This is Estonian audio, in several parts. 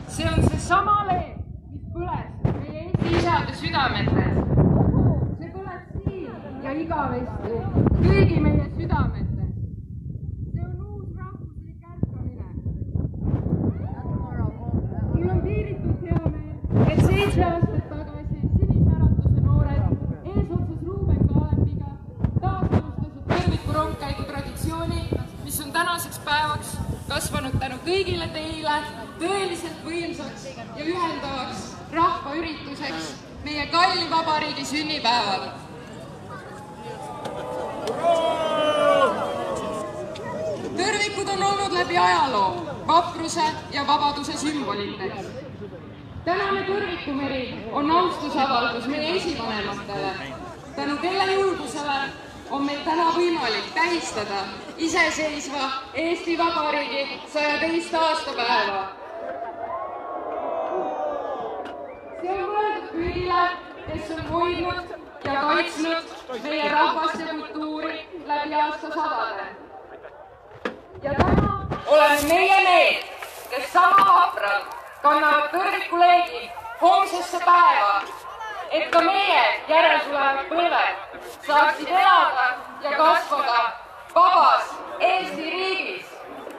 See on seesama leeb, mis põles meie Eesti isade südametes. See põles siin ja igavesti kõigi meie südametes. See on uus rahvuslik ärkamine. Mul on piiritult hea meel, et 7 aastat tagasi Sinise Äratuse noored eesotsas Ruuben Kaalepiga taasalustasid Tõrviku rongkäigu traditsiooni, mis on tänaseks päevaks kasvanud tänu kõigile teile tõeliselt võimsaks ja ühendavaks rahvaürituseks meie kalli vabariigi sünnipäeval. Tõrvikud on olnud läbi ajaloo vapruse ja vabaduse sümboliteks. Tänane Tõrvikumeri on austusavaldus meie esivanematele, tänu kelle julgusele on meil täna võimalik tähistada iseseisva Eesti Vabariigi 102. aastapäeva. See on mõeldud kõigile, kes on hoidnud ja kaitsnud meie rahvast ja kultuuri läbi aastasadade. Ja täna oleme meie need, kes sama vapralt kannavad Tõrviku leegi homsesse päeva, et ka meie järeltulevad põlved saaksid elada ja kasvada vabas Eesti riigis.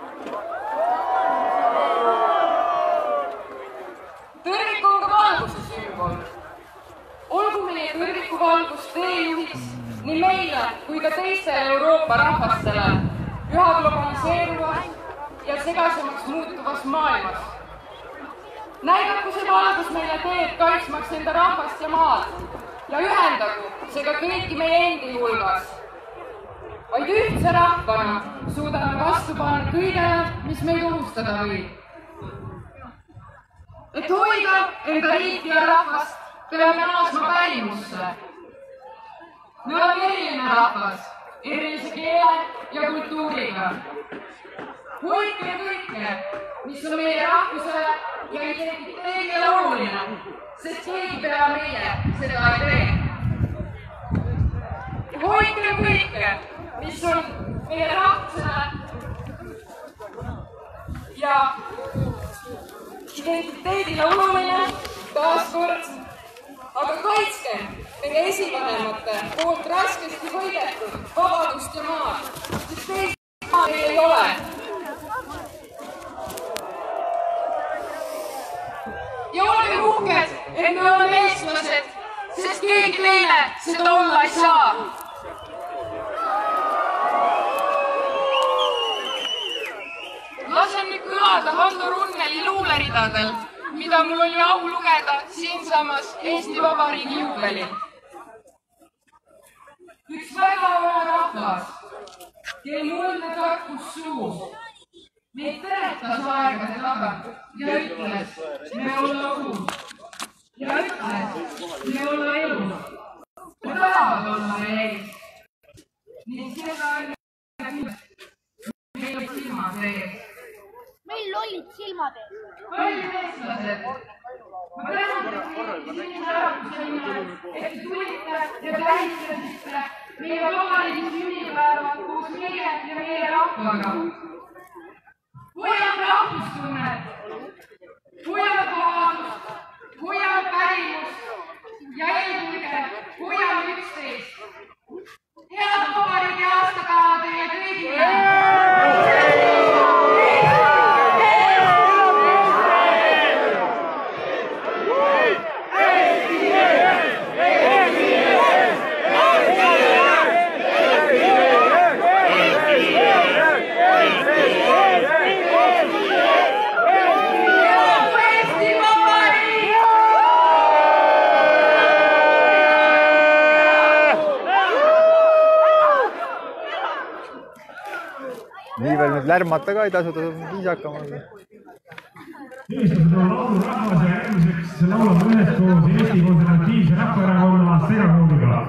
Tõrvik on ka valguse sümbol. Olgu meie Tõrviku valgus teejuhiks nii meile kui ka teistele Euroopa rahvastele üha globaliseeruvas ja segasemaks muutuvas maailmas. Näidaku see valgus meile teed kaitsmaks enda rahvast ja maad ja ühendagu see ka kõiki meie endi hulgas. Vaid ühtse rahvana suudame vastu panna kõigele, mis meid ohustada võib. Et hoida enda riiki ja rahvast, peame naasma pärimusse. Me oleme eriline rahvas, erilise keele ja kultuuriga. Hoidke kõike, mis on meie rahvusele ja identiteedile oluline, sest keegi peale meie seda ei tee. Hoidke kõike, mis on meie rahvusele ja identiteedile oluline taaskord, aga kaitske meie esivanemate poolt raskesti võidetud vabadust ja maad, sest teist maad meil ei ole. Ja olge uhked, et me oleme eestlased, sest keegi teine seda olla ei saa. Lasen nüüd kõlada Hando Runneli luuleridadel, mida mul oli au lugeda siinsamas Eesti Vabariigi juubelil. Üks väga vana rahvas, kel muldne tarkus suus, meid teretas aegade tagant ja ütles, me olla ohus. Ja ütles, me olla elus. Me tahavad olla ees. Ning seda meil olid silmad ees. Meil olid silmad ees. Kallid eestlased, ma tänan teid Sinise Äratuse nimel, et tulite ja tähistasite meie vabariigi sünnipäeva koos meie ja meie rahvaga. Hoiame rahvustunnet, hoiame vabadust, hoiame pärimust ja eelkõige hoiame üksteist. Head vabariigi aastapäeva teile kõigile! Nii veel nüüd lärmata ka ei tasu, tasub viisakam olla. Eestlased on laulurahvas ja järgmiseks laulame üheskoos Eesti Konservatiivse Rahvaerakonna segakooliga.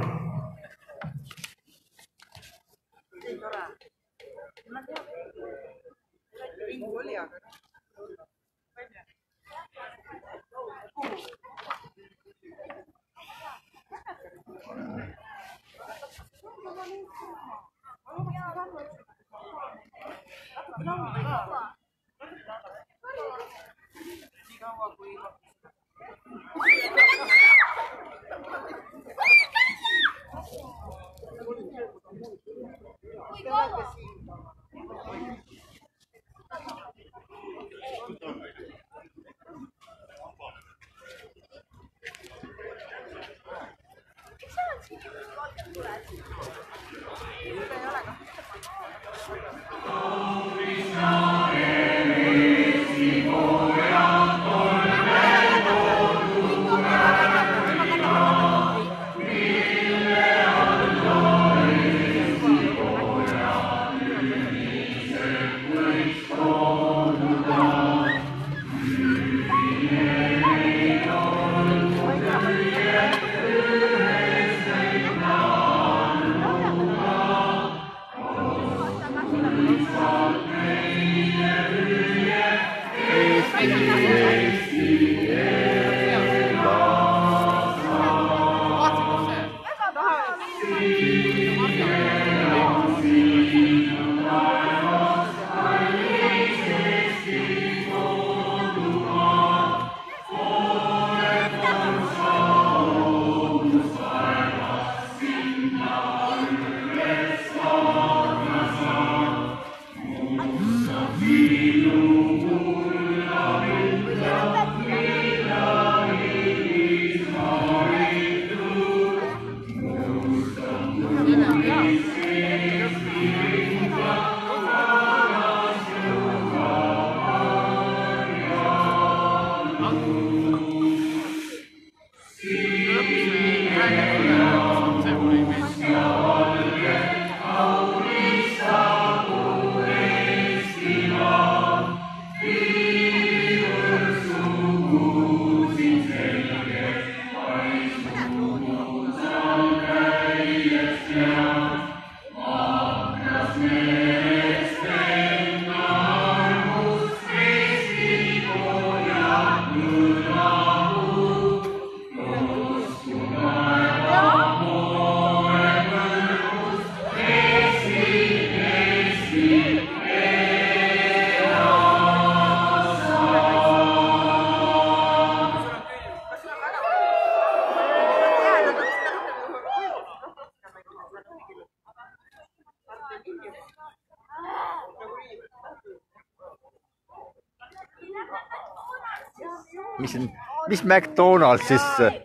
mis McDonalds siis?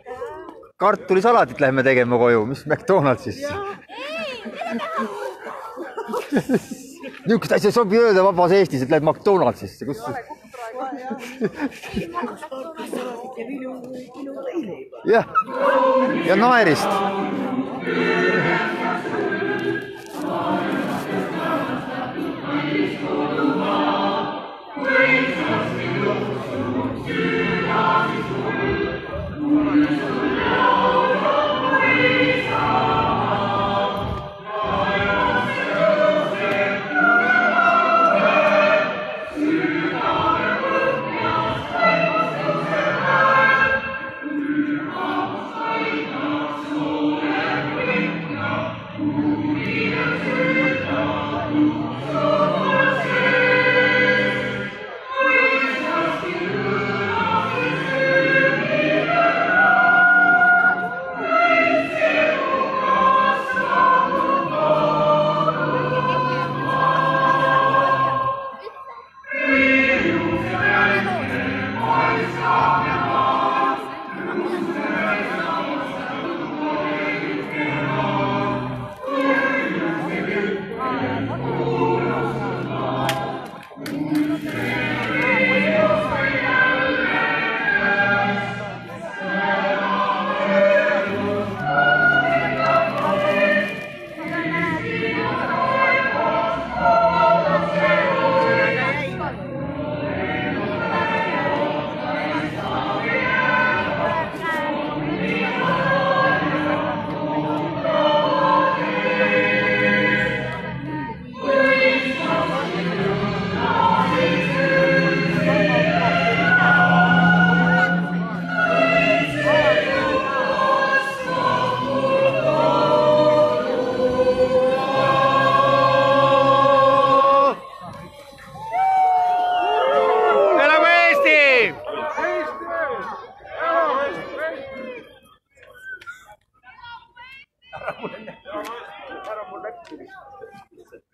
Kartulisalatit lähme tegema koju, mis McDonalds siis? Niisugust asja ei sobi öelda vabas Eestis, et lähed McDonaldsisse, kus? Jah, ja naerist.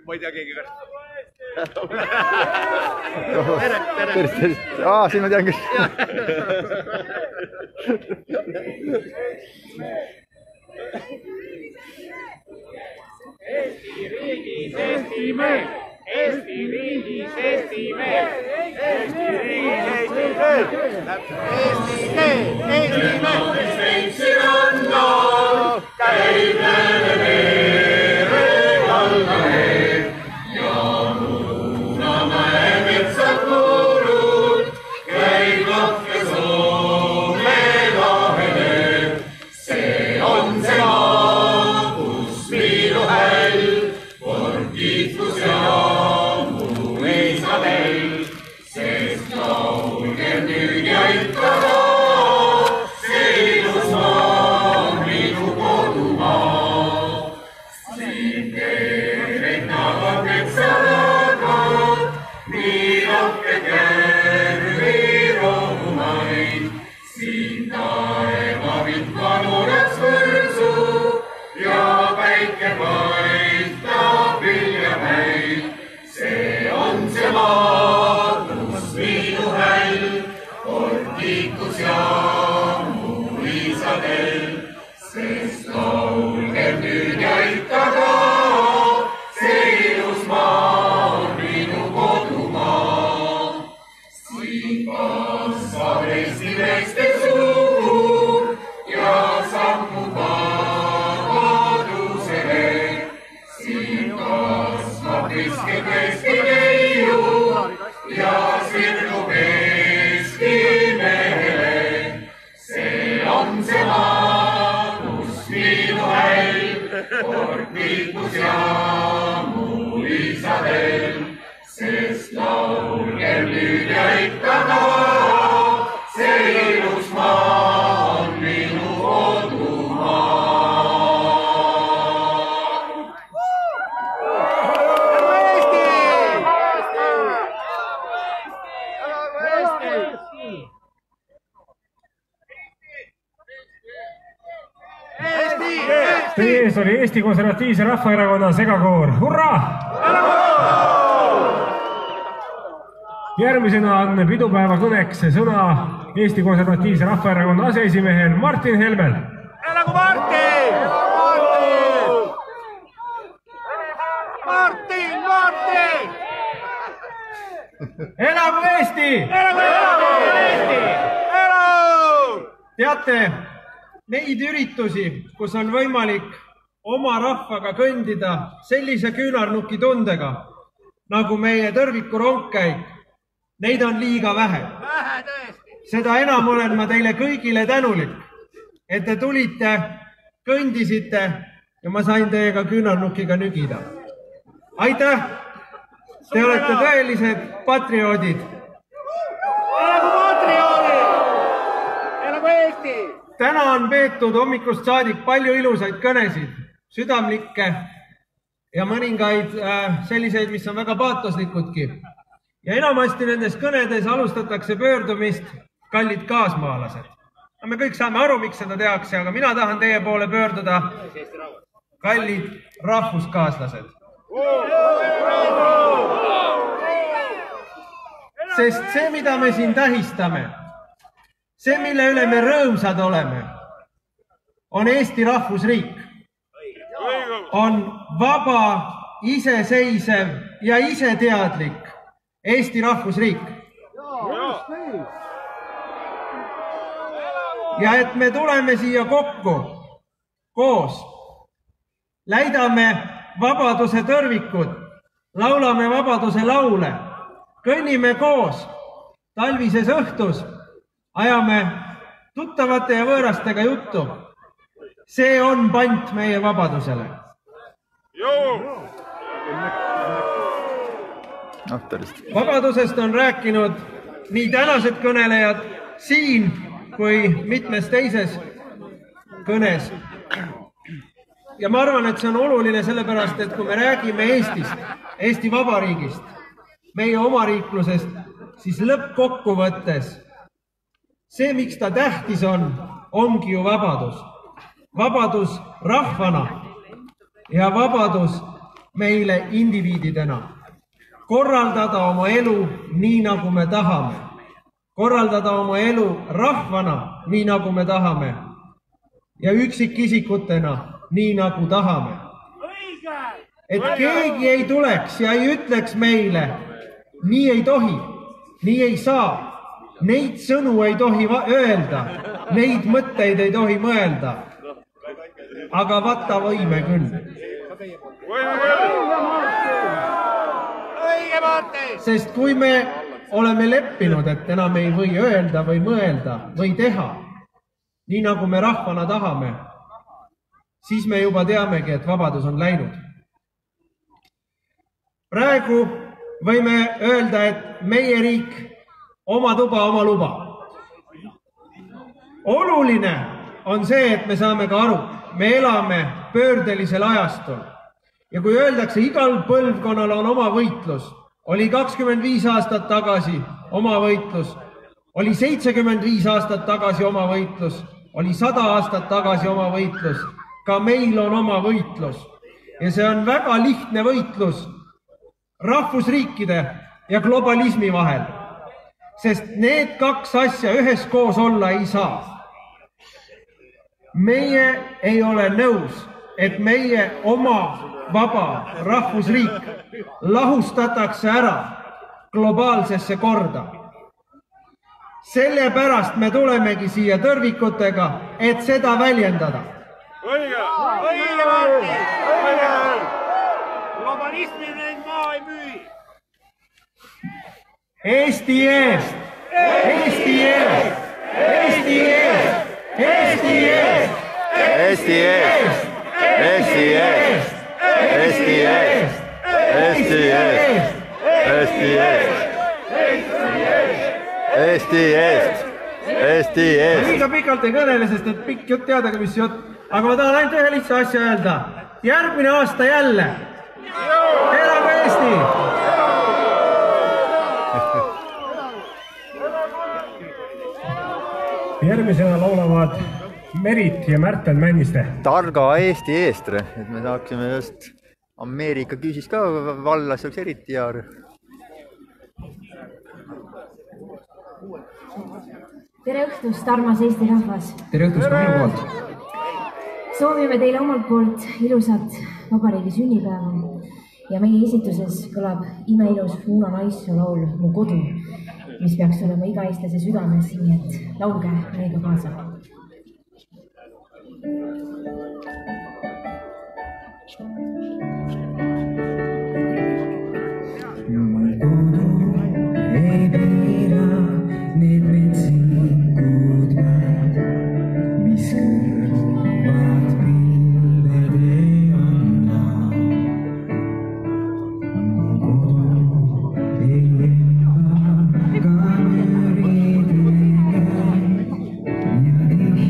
ma ei tea, keegi ka. Siin ma tean küll. Eesti riigis Eesti mees, Eesti riigis Eesti mees, Eesti riigis Eesti mees, Eesti mees, Eesti mees. Šveitsi rannal käib lääne mere valdamees ja Munamäe metsad murud käib lahke Soome lahele. See on see maa, kus minu häll on kiitus ja mu isadel, sest laulge nüüd ja ikka see ilus maa on minu kodumaa. Siin keeretavad metsaragad, nii lahked järvi rohumaid, siin taevavind vanuraks võrsu ja päike paistab viljamäid. See on see maa, kus minu häll on kiitus ja mu isadel, sest laulge nüüd ja ikka ka, see ilus maa on minu kodumaa. Siin kasvab Eesti meeste sugu ja sammub vabadusele. Siin kasvab riskib Eesti neiu ja sirgub Eesti mehele. See on see maa, kus minu häll kord kiitus ja mu isadel, sest laulge nüüd ja ikka ka, see ilus maa on minu kodumaa. Teie ees oli Eesti Konservatiivse Rahvaerakonna segakoor. Hurraa! Järgmisena on pidupäeva kõneks sõna Eesti Konservatiivse Rahvaerakonna aseesimehel Martin Helmel. Elagu Martin! Martin! Martin! Elagu Eesti! Elagu Eesti! Teate, neid üritusi, kus on võimalik oma rahvaga kõndida sellise küünarnuki tundega, nagu meie tõrviku rongkäik, neid on liiga vähe. Seda enam olen ma teile kõigile tänulik, et te tulite, kõndisite ja ma sain teiega küünarnukiga nügida. Aitäh! Te olete tõelised patrioodid. Elagu patrioodid! Elagu Eesti! Täna on peetud hommikust saadik palju ilusaid kõnesid, südamlikke ja mõningaid selliseid, mis on väga paatoslikudki. Ja enamasti nendes kõnedes alustatakse pöördumist kallid kaasmaalased. Me kõik saame aru, miks seda tehakse, aga mina tahan teie poole pöörduda kallid rahvuskaaslased. Sest see, mida me siin tähistame, see, mille üle me rõõmsad oleme, on Eesti rahvusriik. On vaba, iseseisev ja iseteadlik Eesti rahvusriik. Ja et me tuleme siia kokku koos, läidame vabaduse tõrvikud, laulame vabaduse laule, kõnnime koos talvises õhtus, ajame tuttavate ja võõrastega juttu. See on pant meie vabadusele. Vabadusest on rääkinud nii tänased kõnelejad siin kui mitmes teises kõnes. Ja ma arvan, et see on oluline sellepärast, et kui me räägime Eestist, Eesti Vabariigist, meie omariiklusest, siis lõppkokkuvõttes see, miks ta tähtis on, ongi ju vabadus. Vabadus rahvana ja vabadus meile indiviididena. Korraldada oma elu nii, nagu me tahame. Korraldada oma elu rahvana, nii nagu me tahame. Ja üksikisikutena, nii nagu tahame. Et keegi ei tuleks ja ei ütleks meile, nii ei tohi, nii ei saa, neid sõnu ei tohi öelda, neid mõtteid ei tohi mõelda. Aga vaata võime küll. Sest kui me oleme leppinud, et enam ei või öelda või mõelda või teha, nii nagu me rahvana tahame, siis me juba teamegi, et vabadus on läinud. Praegu võime öelda, et meie riik oma tuba, oma luba. Oluline on see, et me saame ka aru, me elame pöördelisel ajastul. Ja kui öeldakse, igal põlvkonnal on oma võitlus, oli 25 aastat tagasi oma võitlus, oli 75 aastat tagasi oma võitlus, oli 100 aastat tagasi oma võitlus, ka meil on oma võitlus. Ja see on väga lihtne võitlus rahvusriikide ja globalismi vahel, sest need kaks asja üheskoos olla ei saa. Meie ei ole nõus, et meie oma vaba rahvusriik lahustatakse ära globaalsesse korda. Sellepärast me tulemegi siia tõrvikutega, et seda väljendada. Õige, Martin! Globalismi neid maa ei müü! Eesti eest! Eesti eest! Eesti eest! Eesti eest! Eesti eest! Eesti eest! Eesti eest! Eesti eest! Eesti eest! Eesti eest! Eesti eest! Liiga pikalt ei kõnele, sest et pikk jutt teadagi, mis jutt. Aga ma tahan ainult ühe lihtsa asja öelda. Järgmine aasta jälle. Elagu Eesti! Järgmisena laulavad Merit ja Märten Männiste. Targa Eesti eest, et me saaksime just Ameerika küüsis ka vallas, oleks eriti hea. Tere õhtust, armas Eesti rahvas! Tere õhtust ka minu poolt! Soovime teile omalt poolt ilusat vabariigi sünnipäeva ja meie esituses kõlab imeilus Uno Naissoo laul Mu kodu, mis peaks olema iga eestlase südames, nii et laulge meiega kaasa. Thank you.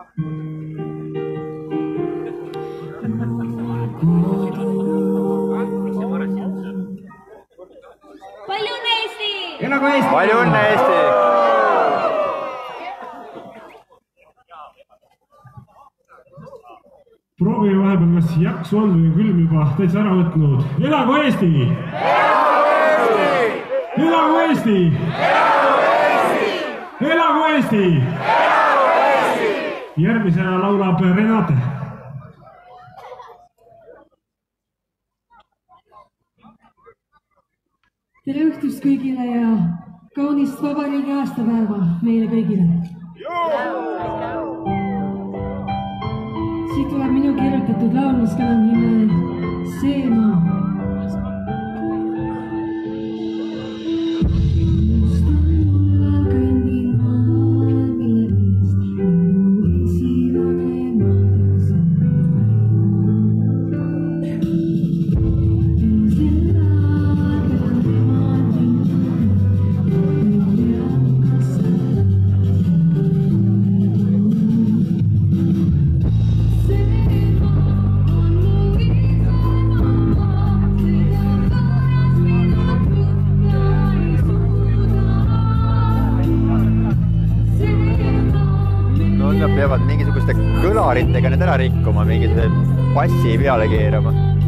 Palju õnne, Eesti! Elagu Eesti! Palju õnne, Eesti! Proovime vahepeal, kas jaksu on või külm juba täitsa ära võtnud. Elagu Eesti! Elagu Eesti! Elagu Eesti! Järgmisena laulab Renate. Tere õhtust kõigile ja kaunist vabariigi aastapäeva meile kõigile. Siit tuleb minu kirjutatud laul, mis kannab nime See maa. Peavad mingisuguste kõlaritega need ära rikkuma, mingisuguse passi peale keerama.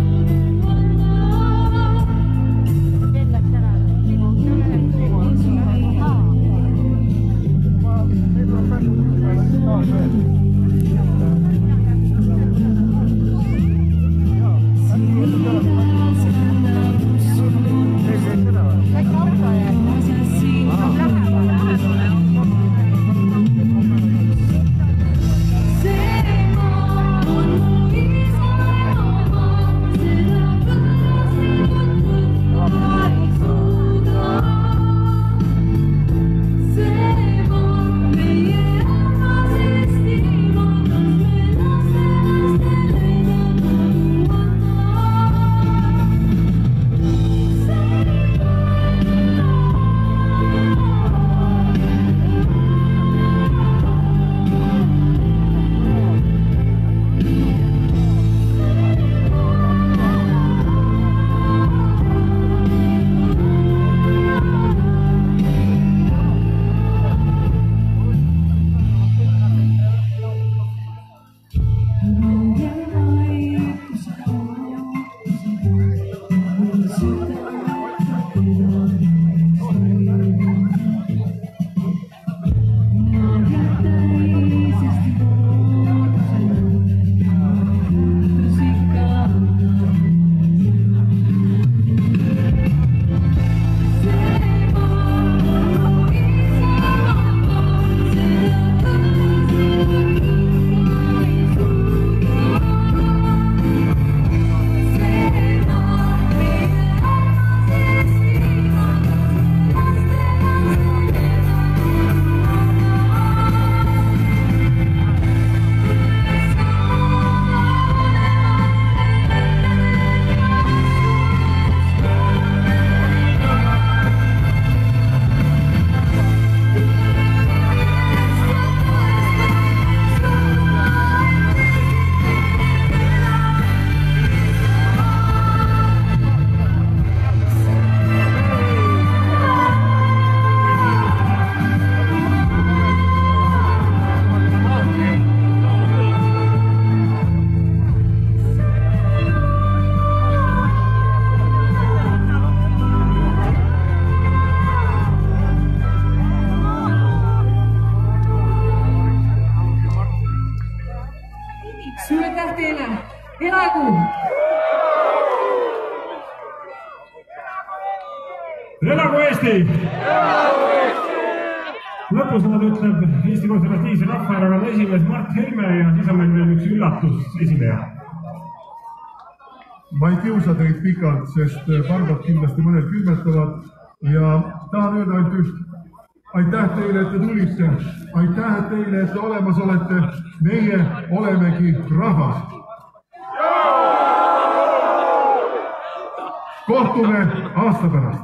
Elagu Eesti! Lõpus nad ütleb Eesti Konservatiivse Rahvaerakonna esimees Mart Helme ja siis on meil veel üks üllatus esineja. Ma ei kiusa teid pikalt, sest parbad kindlasti mõned külmetavad ja tahan öelda ainult üht. Aitäh teile, et te tulite. Aitäh teile, et te olemas olete. Meie olemegi rahvas. Kohtume aasta pärast.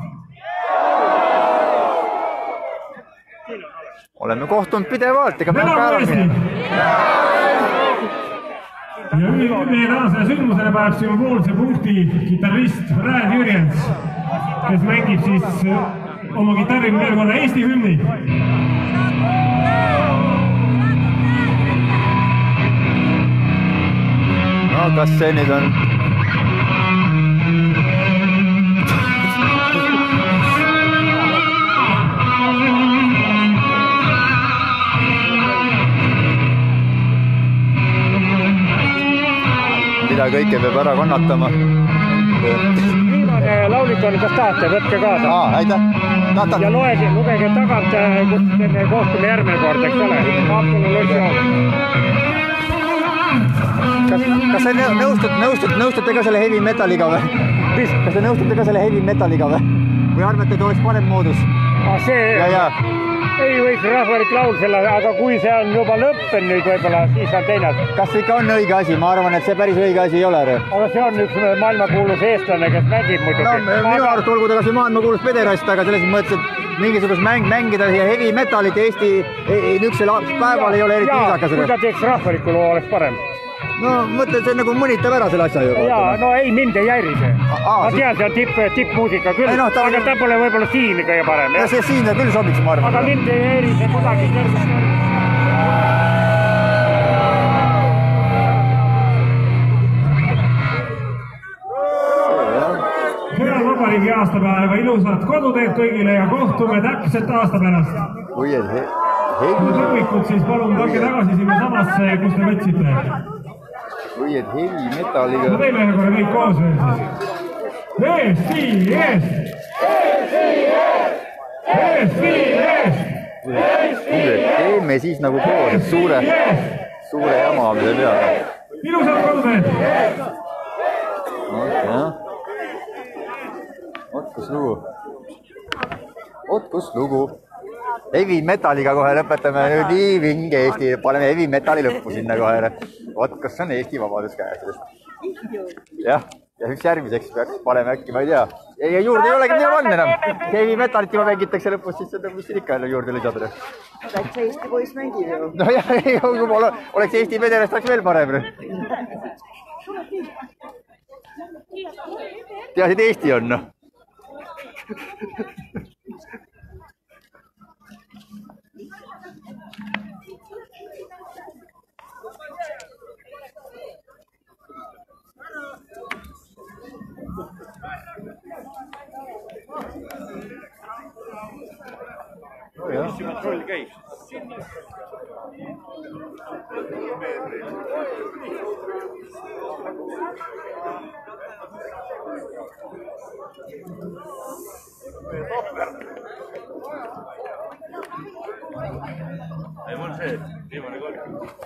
Oleme kohtunud pidevalt, ega me Elagu Eesti! ja meie tänasele sündmusele paneb sümboolse punkti kitarrist Raed Jürjens, kes mängib siis oma kitarri veel korra Eesti hümni. No kas see nüüd on? Mida kõike peab ära kannatama. Viimane laulik on, kas tahate, võtke kaasa. Aitäh. Ja lugege tagant, kus me kohtume järgmine kord, eks ole. Kas te nõustute ka selle heavy metaliga või? Kas te nõustute ka selle heavy metaliga või? Või arvate, et oleks parem moodus? Ei võiks rahvalik laul selle, aga kui see on juba lõppen nüüd võib-olla, siis on teine. Kas see ikka on õige asi? Ma arvan, et see päris õige asi ei ole. Aga see on üks maailmakuulus eestlane, kes mängib muidugi. No, minu arust olgu ta kas või maailmakuulus pederast, aga selles mõttes, et mingisugust mängida siia heavy metalit Eesti niisugusel päeval ei ole eriti viisakas. Kui ta teeks rahvaliku loo, oleks parem. No mõtled, see nagu mõnitab ära selle asja juba. Jaa, no ei, mind ei häiri see. Ma tean, see on tippmuusika küll, aga ta pole võib-olla siin kõige parem. See siin ta küll sobiks, ma arvan. Aga mind ei häiri see kuidagi kõrgust. Head vabariigi aastapäeva, ilusat koduteed kõigile ja kohtume täpselt aasta pärast. Kui Tõrvikud siis palun tulge tagasi sinna samasse, kus te võtsite. Või et heavy metaliga. Ma teeme ühe korra kõik koos veel siis. Eesti eest! Eesti eest! Eesti eest! Teeme siis nagu koos suure jama, mida peale. Ilusad koduteed! Oot kus lugu. Heavy metaliga kohe lõpetame nüüd nii vinge Eesti, paneme heavy metali lõppu sinna kohe. Oot, kas on Eesti vabadus käes? Jah, ja üks järgmiseks peaks paneme äkki, ma ei tea. Ja juurde ei olegi mida panna enam. Heavy metalit juba mängitakse lõpus, siis seda mis ikka juurde lisada. Läks Eesti poiss mängib ju. No jah, oleks Eesti pederast oleks veel parem. Teasid Eesti on, noh. Mis see kontroll käib? Ei, mul see, viimane kord.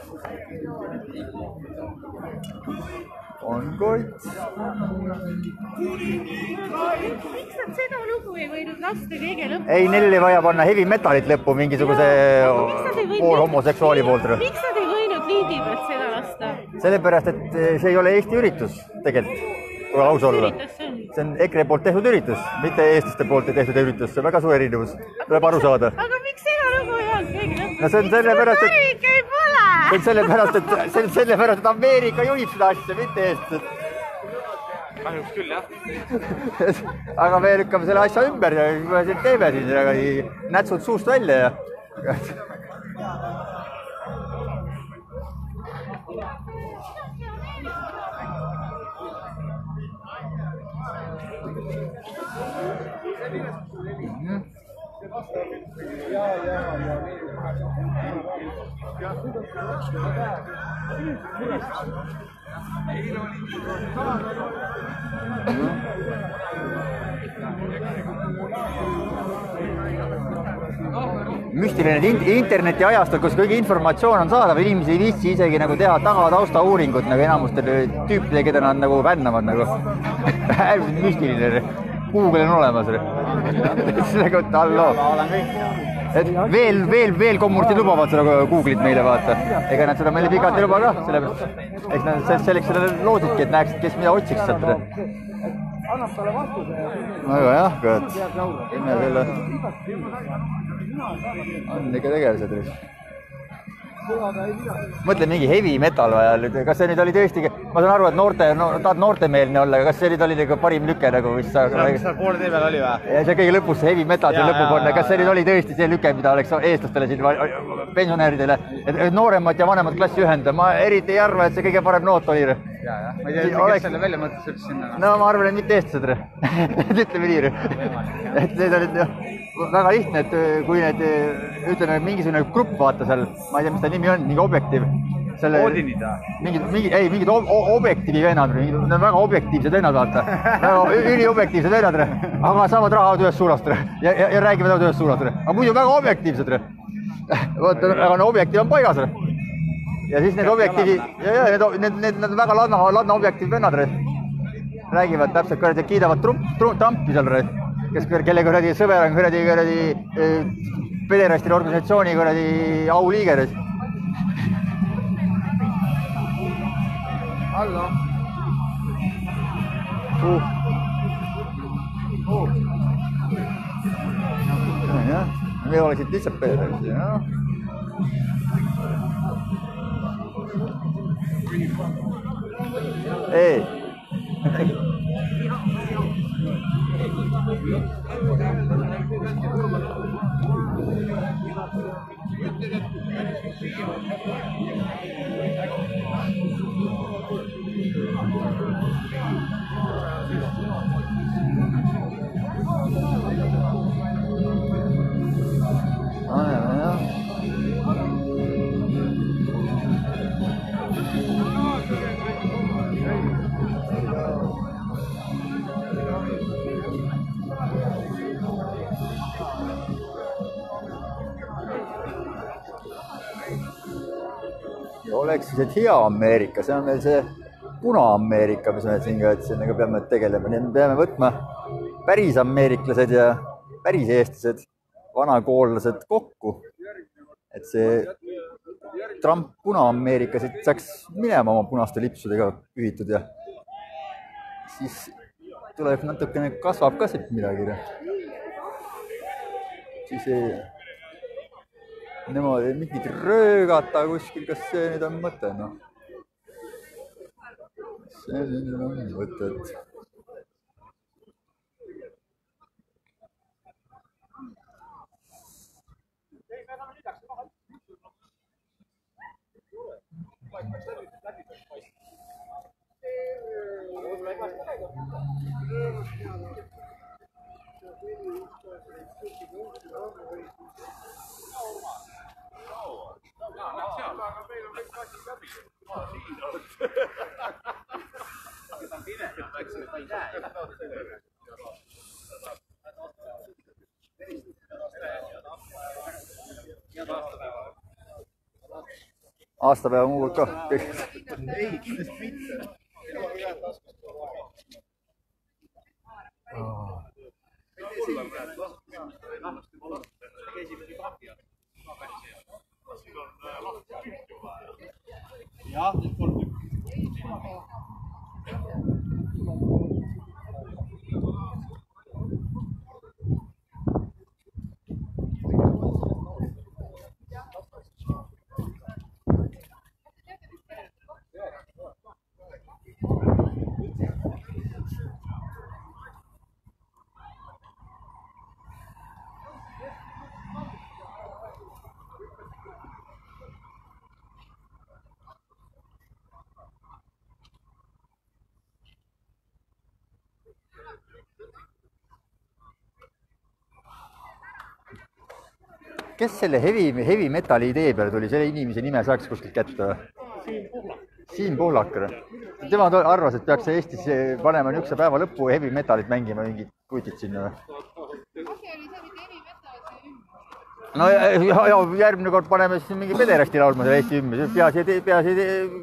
On kott. Miks nad seda lugu ei võinud lasta kõige lõppu? Ei, neil oli vaja panna heavy metalit lõppu mingisuguse pool homoseksuaali poolt. Miks nad ei võinud liidi pealt seda lasta? Sellepärast, et see ei ole Eesti üritus tegelikult, kui aus olla. See on EKRE poolt tehtud üritus, mitte eestlaste poolt tehtud üritus. See on väga suur erinevus, tuleb aru saada. Aga miks seda lugu ei olnud kõige lõppu? No see on sellepärast, et Ameerika juhib seda asja, mitte eestlased. Kahjuks küll, jah. Aga me lükkame selle asja ümber ja me siin teeme siin nätsud suust välja ja... müstiline interneti ajastul, kus kõige informatsioon on saadav, inimesed ei viitsi isegi nagu teha tagatausta uuringut nagu enamustel tüüpidel, keda nad nagu vännavad nagu. Müstiline. Google on olemas. Selle kohta, halloo. Et veel kommunistid lubavad seda Google'it meile vaata. Ega nad seda meile pikalt ei luba ka, sellepärast. Eks nad selleks seda loosidki, et näeksid, kes mida otsiks sealt. Annab talle vastuse. Aga jah, teeme selle... On ikka tegelised. mõtle mingi heavy metal ajal, kas see nüüd oli tõesti, ma saan aru, et tahad noortemeelne olla, aga kas see nüüd oli nagu parim lüke nagu, mis sa... Mis seal poole tee peal oli või? Ja see kõige lõpus see heavy metal see lõpupoolne, kas see nüüd oli tõesti see lüke, mida oleks eestlastele siin pensionääridele, et nooremat ja vanemat klassi ühendada, ma eriti ei arva, et see kõige parem noot oli. Ma ei tea, kes selle välja mõttes üldse sinna. No ma arvan, et mitte eestlased, ütleme nii. Et need olid väga lihtne, et kui need, ütleme, mingisugune grupp vaata seal, ma ei tea, mis ta nimi on, mingi objektiiv. Odinid või? Mingid objektiivi vennad, need on väga objektiivsed vennad, vaata. Üliobjektiivsed vennad, aga saavad raha ühest suunast ja räägivad ühest suunast. Aga muidu väga objektiivsed. Aga objektiiv on paigas. Ja siis need objektiivi, need on väga ladna objektiiv vennad. Räägivad täpselt, kui nad kiidavad Trumpi seal, kelle kuradi sõber on kuradi pederastide organisatsiooni kuradi auliiger. Hallo. Me oleksid lihtsalt pederasti, jah. Ei. Oleks siis, et hea Ameerika, see on veel see Puna-Ameerika, mis me siin ka ütlesin, peame tegelema. Nii et me peame võtma päris ameeriklased ja päris eestlased, vanakoollased kokku. Et see Trump Puna-Ameerikasid saaks minema oma punaste lipsudega ühitud ja siis tuleb natukene, kasvab ka siit midagi. Siis ei... Nemad ei mingid röögata kuskil, kas see nüüd on mõte, noh. See nüüd on mõte, et... Aastapäeva muu ka. Ei, kindlasti mitte. Jah, nüüd 3 tükki. Kes selle heavy metali idee peale tuli? Selle inimese nime saaks kuskilt kätte? Siim Pohlak. Tema arvas, et peaks Eestis panema niisuguse päeva lõppu heavy metalit mängima mingid kutid sinna. No ja järgmine kord paneme siis mingi pederasti laulma selle Eesti hümmi. Peasi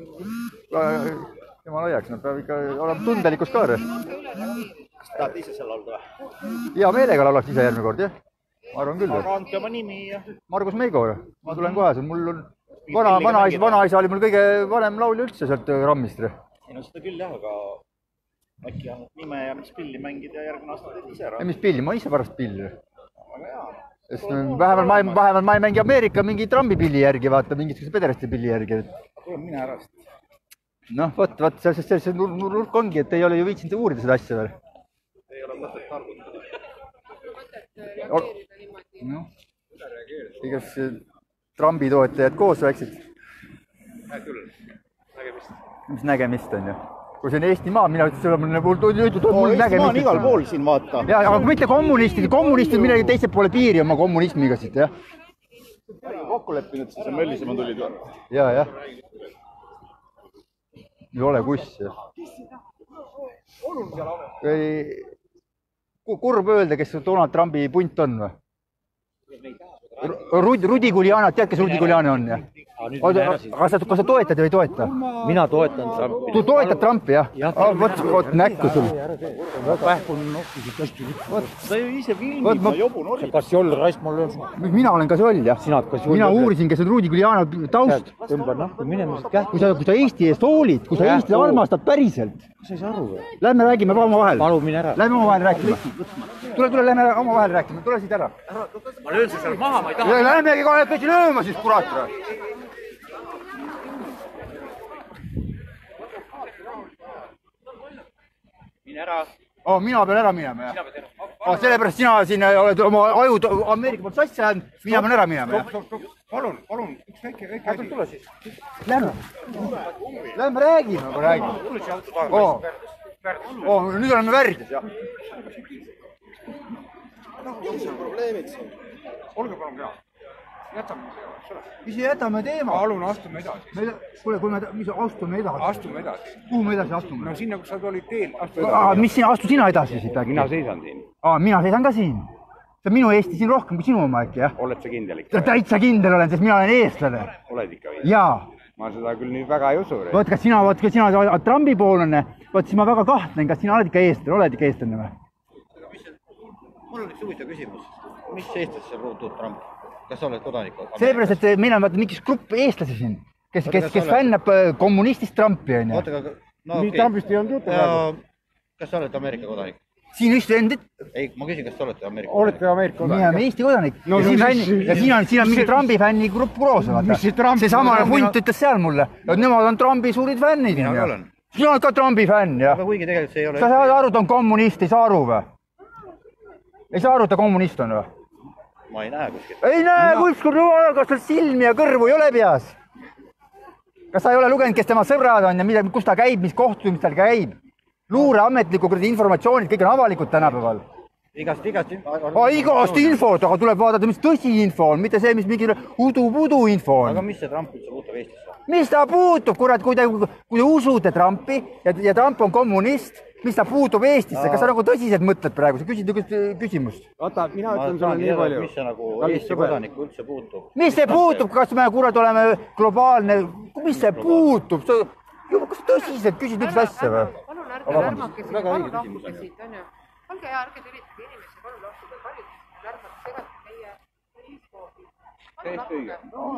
jumala hoiaks, nad peavad ikka olema tundelikus ka. Kas tahad ise seal laulda või? Hea meelega laulaks ise järgmine kord, jah? Ma arvan küll. Aga andke oma nimi ja... Margus Meigo, ma tulen kohe, mul on... Vanaisa oli mul kõige vanem laulja üldse sealt rammist. Ei no seda küll jah, aga... Äkki annab nime ja mis pilli mängid ja järgmine aasta teed ise ära. Mis pilli? Ma ise pärast pilli. Aga jaa. vähemalt ma ei mängi Ameerika mingi Trumpi pilli järgi, vaata, mingisuguse pederasti pilli järgi. Tule mine ära. Noh, võt, see nurk ongi, et ei ole ju viitsinud uurida seda asja veel. Ei ole mõtet targutada. Noh, igas Trumpi toetajad koos väiksid. Küll, nägemist. Mis nägemist on ju? Kui see on Eesti maa, mina ütlen, et mul Eesti maa on igal pool siin vaata. Ja, aga mitte kommunistid millegi teise poole piiri oma kommunismiga siit, jah. Kokku leppinud, siis on Möllisemaa tulid või? Jah. Ei ole kuss, jah. Kurb öelda, kes Donald Trumpi punt on või? Rudi Giuliani, tead, kes Rudi Giuliani on, jah? Kas sa toetad või ei toeta? Mina toetan Trumpi. Tu toetad Trumpi, jah? Võt näkku sul. Sa ju ise filmid, ma jobun orjid. Kas Joll Raist mul on? Mina olen Kasioll, jah. Mina uurisin, kes on Rudi Giuliani taust. Tõmba nahku minemised kähku. Kui sa Eesti eest hoolid, kui sa Eesti armastad päriselt. Sa ei saa aru või? Lähme räägime omavahel. Palu mine ära. Lähme omavahel rääkima. Tule, lähme omavahel rääkima. Tule siit ära. Ma löön sa seal maha, ma ei taha. Lähmegi kohe kõiki lööma siis, kurat. Mine ära. Mina pean ära minema, jah? Sellepärast sina siin oled oma ajud Ameerika poolt sassi ajanud, mina pean ära minema, jah? Palun, üks väike asi. Tule siis. Lähme räägime, aga räägime. Nüüd oleme värgis, jah? Mis on probleemid siin? Olge palun hea. Jätame mis jätame teema? Palun astume edasi. Kuule, mis astume edasi? Astume edasi. Kuhu me edasi astume? No sinna, kus sa olid teel. Mis sina, astu sina edasi siit äkki? Mina seisan siin. Mina seisan ka siin. See on minu Eesti siin rohkem kui sinu oma äkki, jah? Oled sa kindel ikka? Täitsa kindel olen, sest mina olen eestlane. Oled ikka või? Jaa. Ma seda küll nüüd väga ei usu. Võt, kas sina Trumpi poolane, võt, siis ma väga kahtlen, kas sina oled ikka eestlane või? Mul on üks huvitav küsimus. Mis eestlasse puutub Trump? Kas sa oled kodanik? Seepärast, et meil on mingi grupp eestlasi siin, kes fännab kommunistist Trumpi, on ju. Nii Trumpist ei olnud juttu praegu. Kas sa oled Ameerika kodanik? Siin just endid. Ei, ma küsin, kas sa olete Ameerika kodanik? Olete Ameerika kodanik. Nii on Eesti kodanik. Ja siin on mingi Trumpi fänni grupp koos. See sama hunt ütles seal mulle, et nemad on Trumpi suurid fännid. Mina olen. Sina oled ka Trumpi fänn, jah? Aga kuigi tegelikult see ei ole... Sa saad aru, ta on kommunist, ei saa aru või? Ei saa aru, ta kommunist on või? Ma ei näe kuskilt. Ei näe kuskil, kas tal silmi ja kõrvu ei ole peas? Kas sa ei ole lugenud, kes tema sõbrad on ja kus ta käib, mis kohtumis tal käib? Luureametliku informatsioonid, kõik on avalikud tänapäeval. Igast infot, aga tuleb vaadata, mis tõsiinfo on, mitte see, mis mingi udu-pudu info on. Aga mis see Trump üldse puutub Eestisse? Mis ta puutub, kurat, kui te usute Trumpi ja Trump on kommunist, mis ta puutub Eestisse? Kas sa nagu tõsiselt mõtled praegu? Sa küsid küsimust. Vaata, mina ütlen sulle nii palju. Mis see nagu Eesti kodanikku üldse puutub? Mis see puutub? Kas me kurat oleme globaalne? Mis see puutub? Kas tõsiselt küsid niisugust asja või? Palun ärge lärmake siit, palun lahkuge siit, on ju. Olge hea, ärge tülitage inimesi, palun lahkuge, paljud lärmad segate meie ühiskoobi. Palun lahkuge.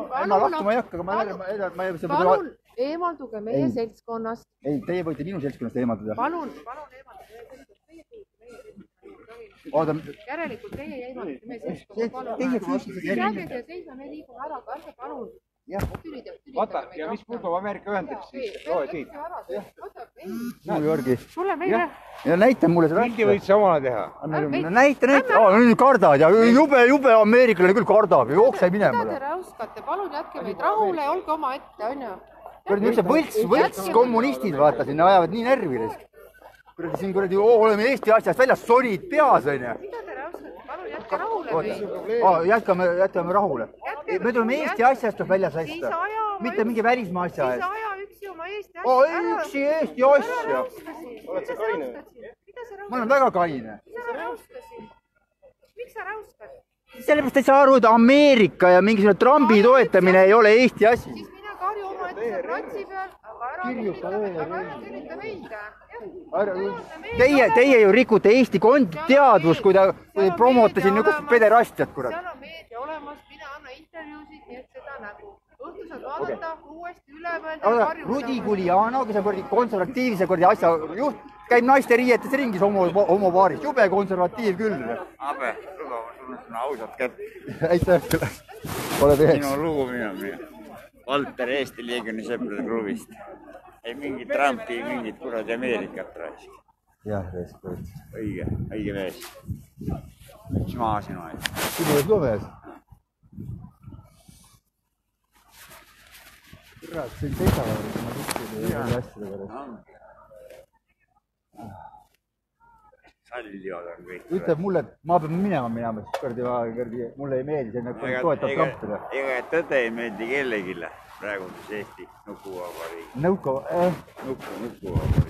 Palun eemalduge meie seltskonnast. Ei, teie võite minu seltskonnast eemaldada. Palun eemalduge meie seltskonnast. Järelikult teie eemalduge meie seltskonnast, palun. Jääge siia seisma, me liigume ära, aga ärge palun. Vaata, ja mis puutub Ameerika Ühendriks, siis loe siit. New Yorgi. Sulle meile. Ja näita mulle seda. Pildi võid sa omale teha. Näita. Nüüd kardad ja jube ameeriklane küll kardab ja jookse minema. Mida te räuskate? Palun jätke meid rahule ja olge oma ette, on ju. Võlts kommunistid, vaata, sinna ajavad nii närvidest. Kuradi siin kuradi, oleme Eesti asjast väljas, sonid peas, on ju. Mida te räuskate? Palun jätke rahule või? Jätkame rahule. Me tuleme Eesti asjast väljas hästa. Mitte mingi välismaa asja eest. Siis aja üksi oma Eesti asja. Üksi Eesti asja. Oled sa kaine? Ma olen väga kaine. Miks sa räuskad? Sellepärast ei saa aru, et Ameerika ja mingisugune Trumpi toetamine ei ole Eesti asi. Siis mine karju oma ette ratsi peal, aga ära tülita meid. Teie ju rikute Eesti teadvust, kui te promote siin niisugust pederastiat, kurat. Seal on meedia olemas, mine anna intervjuusid, nii et seda nägu. Õhtu saad vaadata, uuesti üle mõelda. Rudi Giuliani, kes on konservatiivse asja juht, käib naiste riietes ringis homopaaris. Jube konservatiiv küll. Abe, luba. annan sulle ausalt kätt. Aitäh, oled üheks. Minu lugu minu. Valter Eesti Leegioni sõprade klubist. Ei mingit Trumpi, mingit kuradi Ameerikat raisk. Jah, raisk. Õige mees. Üks maa sinu ees. Sinu ees lumees. Kurat, see on seisavad, ma mõtlen asjade pärast. Sallivad on kõik. Ütleb mulle, et ma pean minema, mulle ei meeldi see, toetab Trumpile. Ega tõde ei meeldi kellegile praegu Eesti nukuvabariik. Nukuvabariik.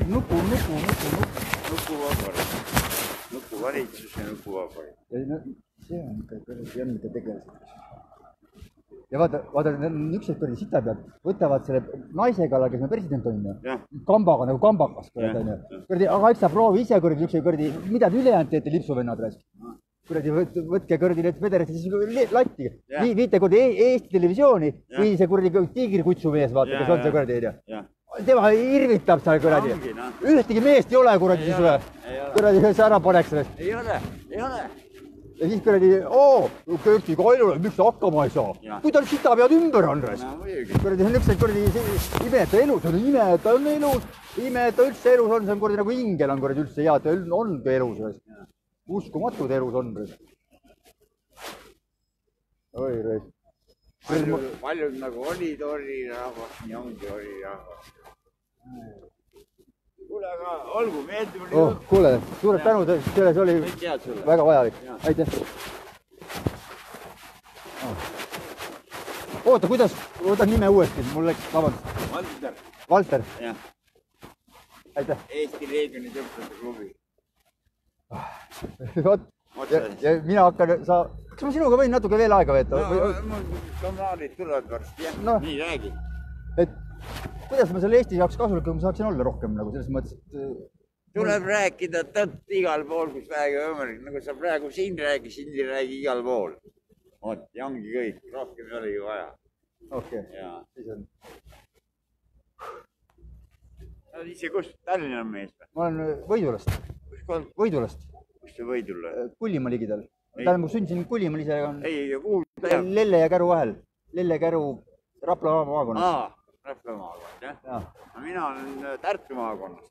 Nukuvalitsus ja nukuvabariik. See on ikka tegelased. Ja vaata, niisugused kõrdi sita pead, võtavad selle naise kalla, kes on president on ju, kambaga nagu kambakas, aga eks sa proovi ise niisuguse kõrdi, mida te ülejäänud teete lipsuvennad raisk. Võtke kõrdi need pederastid siis latti, viite kõrdi Eesti televisiooni või see kõrdi tiigrikutsumees, vaata, kes on see kõrdi, ei tea. Tema irvitab seal kõrdi, ühtegi meest ei ole kõrdi siis või, kõrdi see ära paneks raisk. Ei ole. Ja siis kõrdi, Kersti Kailule, miks ta hakkama ei saa? Kui tal sita pead ümber on raisk. Kõrdi, see on üks kõrdi imeta elus, on imeta on elus, imeta üldse elus on, see on kõrdi nagu ingel on kõrdi üldse hea, ta ongi elus raisk. Uskumatud elus on raisk. Oi raisk. Paljud nagu olid rahvas, nii ongi oli rahvas. Kuule, aga olgu, meeldib oli jutt. Kuule, suured tänud, selles oli väga vajalik. Aitäh. Oota, kuidas, võtan nime uuesti, mul läks, vabandust. Valter. Jah. Aitäh. Eesti Leegioni sõprade klubi. Ja mina hakkan, kas ma sinuga võin natuke veel aega veeta? Mul kamraarid tulevad varsti, jah, nii räägi. Kuidas ma selle Eesti jaoks kasulik, kui ma saaksin olla rohkem nagu selles mõttes, et... Tuleb rääkida tõtt igal pool, kus väega võimalik, nagu sa praegu siin räägi igal pool. Oot, ja ongi kõik, rohkem ei ole ju vaja. Okei, siis on... Sa oled ise kust, Tallinna mees või? Ma olen Võidulast. Kus kold? Võidulast. Kus see Võidula? Kullimaa ligidal. Tähendab, ma sündisin Kullimaal ise. Ei, kuulda jah. Lelle ja Käru vahel. Lelle, Käru, Rapla maakonnas. Rapla maakond, jah? Mina olen Tartu maakonnast.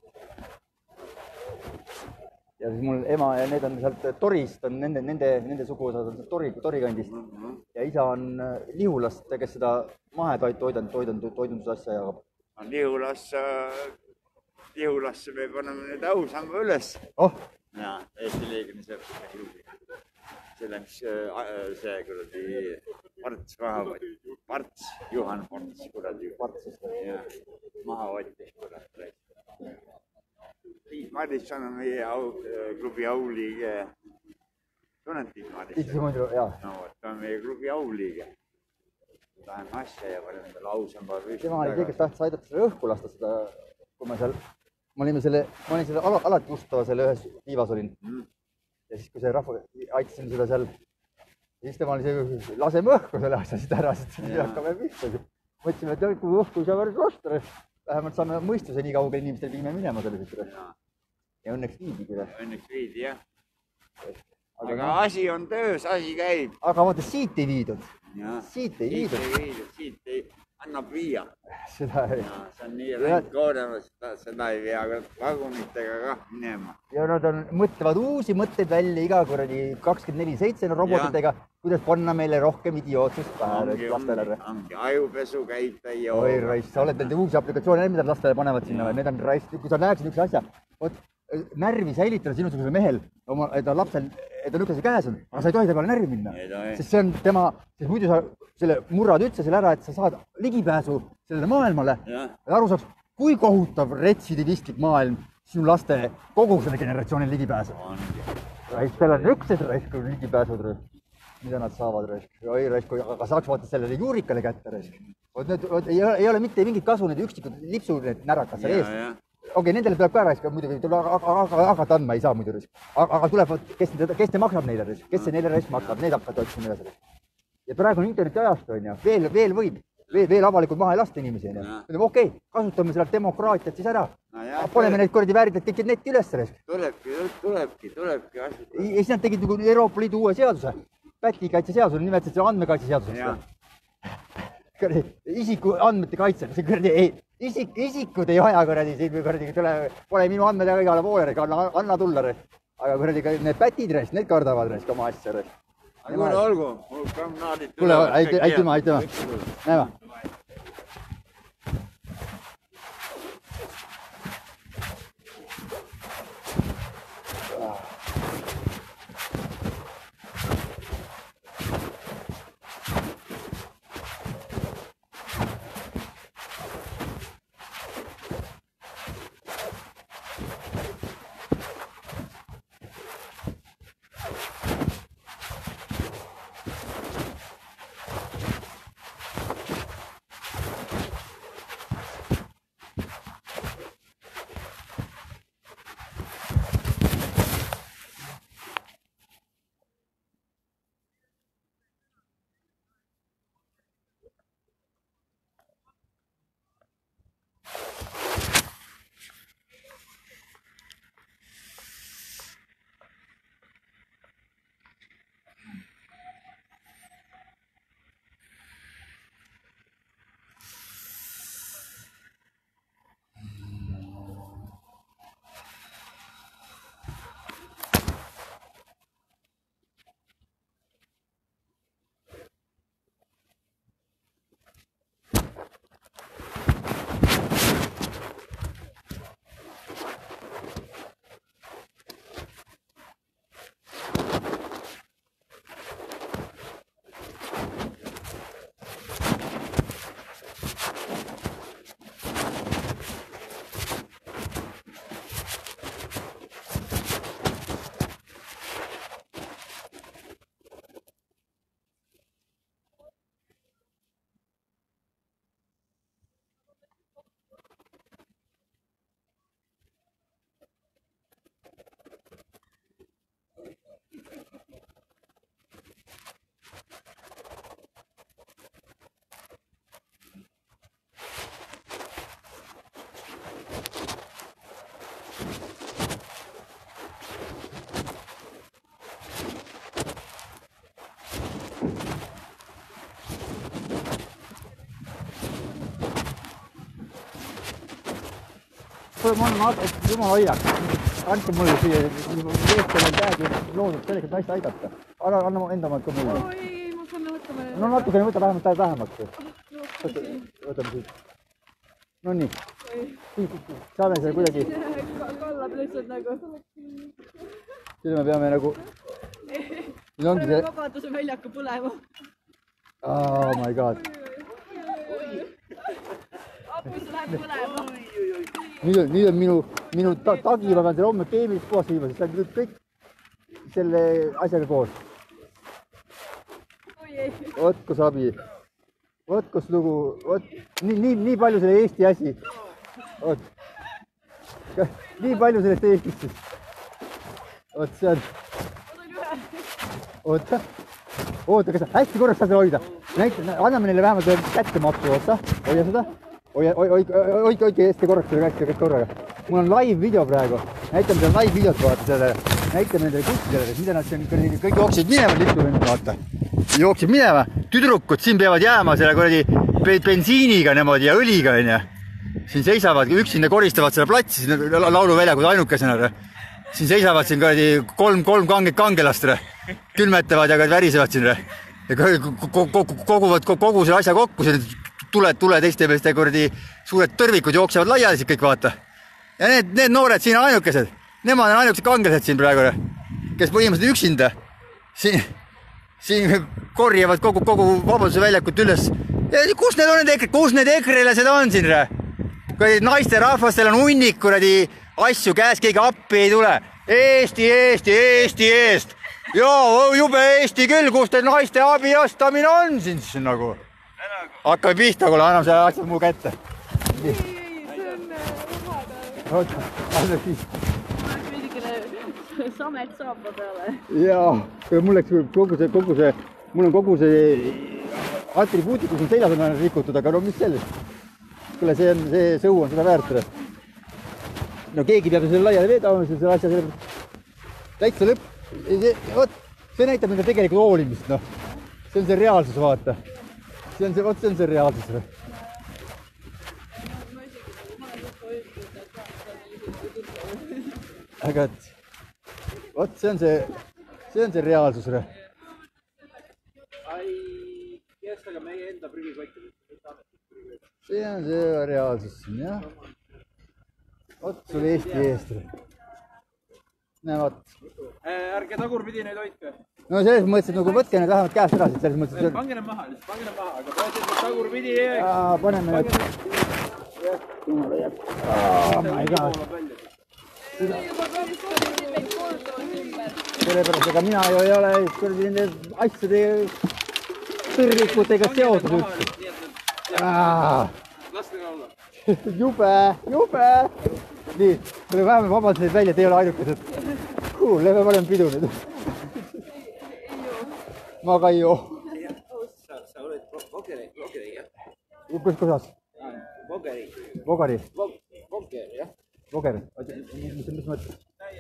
Ja siis mul ema ja need on sealt Torist, on nende suguosad on Tori kandist. Ja isa on Lihulast, kes seda mahetoidundusasja jagab. Lihulasse me paneme nüüd ausamba üles. Jaa, Eesti Leegioni sõprade klubi. Selle, mis see kuradi Parts maha võttis. Parts, Juhan Parts kuradi. Maha võttis kuradi. Tiit Madisson on meie klubi auliige. Tunned Tiit Madisson? Jaa. Ta on meie klubi auliige. Läheme asja ja paneme talle ausamba püsti. Tema oli see, kes tahtis aidata selle õhku lasta seda, kui ma seal... Ma olin selle alati ustava selle ühes tiivas olin. Ja siis, kui see rahva aitasin seda seal, siis tema oli see, laseme õhku selle asja siit ära, siis hakkame pihta. Mõtlesime, et kui õhku ei saa päris lasta, vähemalt saame mõistuse nii kaugel inimestel viime minema selle siit. Ja õnneks viidi küll. Õnneks viidi, jah. Aga asi on töös, asi käib. Aga vaata, siit ei viidud. Siit ei viidud. Siit ei annab viia. Seda ei. See on nii randkooremas, seda ei vea vagunitega kah minema. Ja nad mõtlevad uusi mõtteid välja iga kuradi 24/7 robotitega, kuidas panna meile rohkem idiootsust pähe lastele. Ongi, ajupesu käib täie hooga. Oi raisk, sa oled nende uusi aplikatsioone, mida lastele panevad sinna, need on raisk, kui sa näeksid üks asja, närvi säilitada sinusugusel mehel, et lapsel, et ta niisuguse käes on, aga sa ei tohi ta peale närvi minna. Sest see on tema, sest muidu sa murrad üldse selle ära, et sa saad ligipääsu sellele maailmale ja aru saaks, kui kohutav retsidivistlik maailm sinu laste kogu selle generatsiooni ligipääsu. Seal on üksed raisk, ligipääsud, mida nad saavad raisk. Oi raisk, aga saaks vaata sellele juurikale kätte raisk. Ei ole mitte mingit kasu need üksikud lipsu närakad seal eest. Okei, nendele tuleb ka raisk, muidugi tuleb hakata andma, ei saa muidu raisk. Aga tuleb, kes te maksab neile raisk, kes see neile raisk maksab, need hakkavad otsima üles raisk. Ja praegu on interneti ajastu, on ju, veel võib. veel avalikult maha ei lasta inimesi. Ütleme, okei, kasutame seda demokraatiat siis ära. Paneme neid kordi vääritled kõik netti üles. Tulebki. Ja siis nad tegid Euroopa Liidu uue seaduse. Pätikaitse seaduse, nimetasid selle andmekaitse seadusest. Isiku andmete kaitse. Isikud ei aja kõradi, pole minu andmed ja igale poole, anna tulla. Aga kõradi need pätid, need kardavad oma asja. Kuule, olgu. Kuule, aitüma. Näema. Ma annan jumal hoiaks. Andke mulle siia, eestel on käed loodud selleks, et naist aidata. Anna enda maad ka mulle. Ei, ma pean võtama. No natukene võta vähemaks. Võtame siit. No nii. Saame selle kuidagi. Kallab lihtsalt nagu. Siis me peame nagu... Peame vabaduse väljaku põlema. Oh my god. Apus läheb põlema. Nüüd on minu tagi, ma pean selle homme keemilist puhast viima, siis läheb kõik selle asjaga koos. Võt, kus abi. Võt, kus lugu. Nii palju selle Eesti asi. Nii palju sellest Eestist siis. Võt, see on. Oota, kas hästi korraks saad hoida. Anname neile vähemalt kättemaksu, oota. Hoia seda. Hoidke hästi korraks selle kätte korraga. Mul on live video praegu. Näitame seda live videot vaata selle. Näitame nendele kuskidele, mida nad kõik jooksid minema lipuvõnd vaata. Jooksid minema. Tüdrukud siin peavad jääma selle kuradi bensiiniga niimoodi ja õliga. Siin seisavad, üksinda koristavad selle platsi lauluväljakud ainukesena. Siin seisavad siin kolm kangelast. Külmetavad ja värisevad siin. Koguvad kogu selle asja kokku. Tule teiste meeste kordi suured tõrvikud jooksevad laiali kõik vaata. Ja need noored siin on ainukesed. Nemad on ainukesed kangelased siin praegu, kes põhimõtteliselt üksinda. Siin korjavad kogu vabaduse väljakut üles. Kus need ekrelased on siin? Naiste rahvastel on hunnik asju käes, keegi appi ei tule. Eesti eest. Joo, jube Eesti küll, kus teil naiste abiastamine on siin nagu. Hakkame pihta, kuule, anname selle asjad muu kätte. Ei, see on rumaga. Anna siis. Ma kuidagile samet saapa peale. Jaa, mul on kogu see atribuutikus on seljas on rikutud, aga no mis sellest? Kuule, see sõu on seda väärt. No keegi peab selle laiali veedama, selle asja selle täitsa lõpp. See näitab nende tegelikult hoolimist, noh. See on see reaalsus, vaata. See on see reaalsus. Aga vot see on see reaalsus. Aga meie enda prügikotti. See on see reaalsus siin, jah. Vot sul Eesti eest. Näe, vot. Ärge tagurpidi neid hoidke. No selles mõttes, et nagu võtke need vähemalt käest ära, selles mõttes, et... Pange need maha, aga võtke need tagurpidi. Paneme need. Oh my god. Sellepärast, ega mina ju ei ole nende asjade tõrvikutega seotud üldse. Lastega olla. Jube. Nii, tule vähemalt vabalt neid välja, te ei ole ainukesed. Lähme parem pidu nüüd. Ma ka ei joo. Sa oled Vogeri, jah? Kus kohas? Vogeri. Vogeri? Vogeri, jah. Vogeri? Mis mõttes?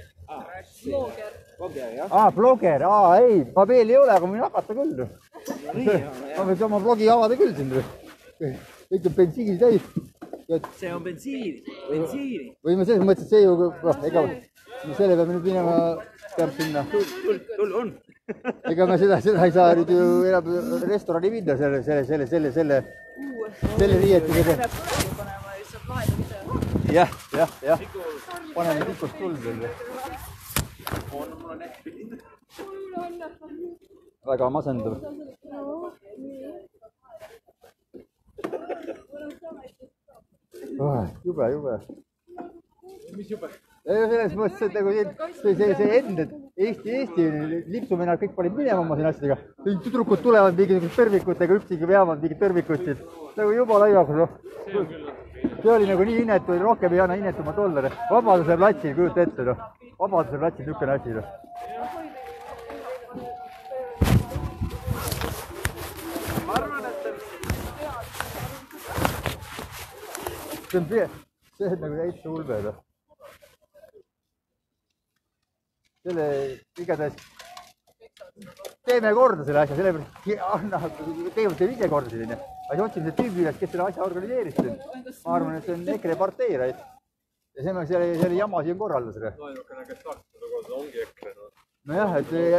Vogeri, jah. Bloger. Ei, ma veel ei ole, aga ma võin hakata küll. Ma võiks oma blogi avada küll siin. Kõik on bensiini täis. See on bensiini. Või me selles mõttes, et see ju... Selle peame nüüd minema, peab sinna. Tull on. Ega me seda ei saa nüüd ju enam restorani minna selle riietusega. Jah. Paneme tikust tuld veel. Väga masendav. Jube. Mis jube? Selles mõttes, et nagu see enda Eesti lipsumine kõik panid minema oma siin asjadega. Tüdrukud tulevad mingisugust tõrvikutega, üksingi veavad mingid tõrvikutsid. Nagu juba laiaks, noh. See oli nagu nii inetu, rohkem ei anna inetumat olla. Vabaduse platsil, kujuta ette, noh. Vabaduse platsil niisugune asi, noh. Ma arvan, et see on nagu täitsa ulbe, noh. Selle igatahes teeme korda selle asja, sellepärast teeme ise korda siin. Aga otsime see tüübi üles, kes selle asja organiseeris. Ma arvan, et see on EKRE partei. Ja selle jama siin korraldas. Ainukene, kes tahaks seda korda, ongi EKRE. Nojah,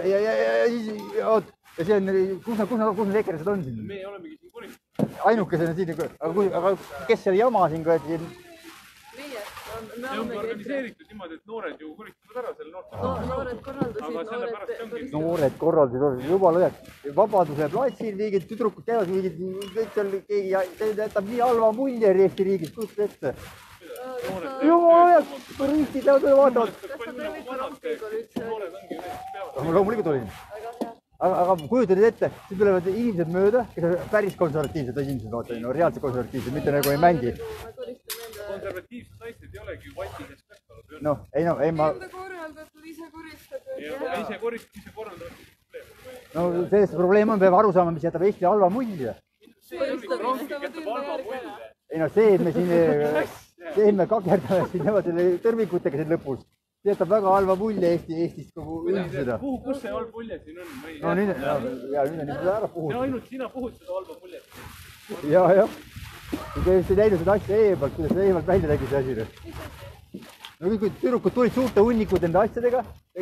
ja see on, kus need EKRE-sed on siin? Meie olemegi siin koristanud. Ainukesena siin, aga kes selle jama siin kõeti? See ongi organiseeritud niimoodi, et noored ju koristavad ära selle noorte. Noored korraldasid. Noored korraldasid, juba lõjad. Vabaduse platsil mingid tüdrukud käivad, kõik seal keegi jätab nii halva mulje Eesti riigis, kujuta ette. Jumal, turistid lähevad üle vaatavad. Kas ta tõrvikurongkiga üldse? Loomulikult olin. Aga kujuta nüüd ette, siin tulevad inimesed mööda, kes on päris konservatiivsed inimesed, vaata, reaalselt konservatiivsed, mitte nagu ei mängi. Konservatiivsed naised ei olegi ju vatides kasvanud. Noh, ei ma... Enda korraldatud, ise koristab. Ise koristab, ise korraldatud. No sellest probleem on, peab aru saama, mis jätab Eesti halva mulje. Ei no see, et me siin kakerdame siin niimoodi tõrvikutega siin lõpus. See jätab väga halva mulje Eestist kogu üldiseda. Kus see halb mulje siin on? No nüüd on nüüd ära puhud. Ainult sina puhud seda halba muljet. Jah. Kui ei näinud seda asja eemalt, kuidas seda eemalt välja tegi see asi. No kui tüdrukud tulid suurte hunnikud enda asjadega,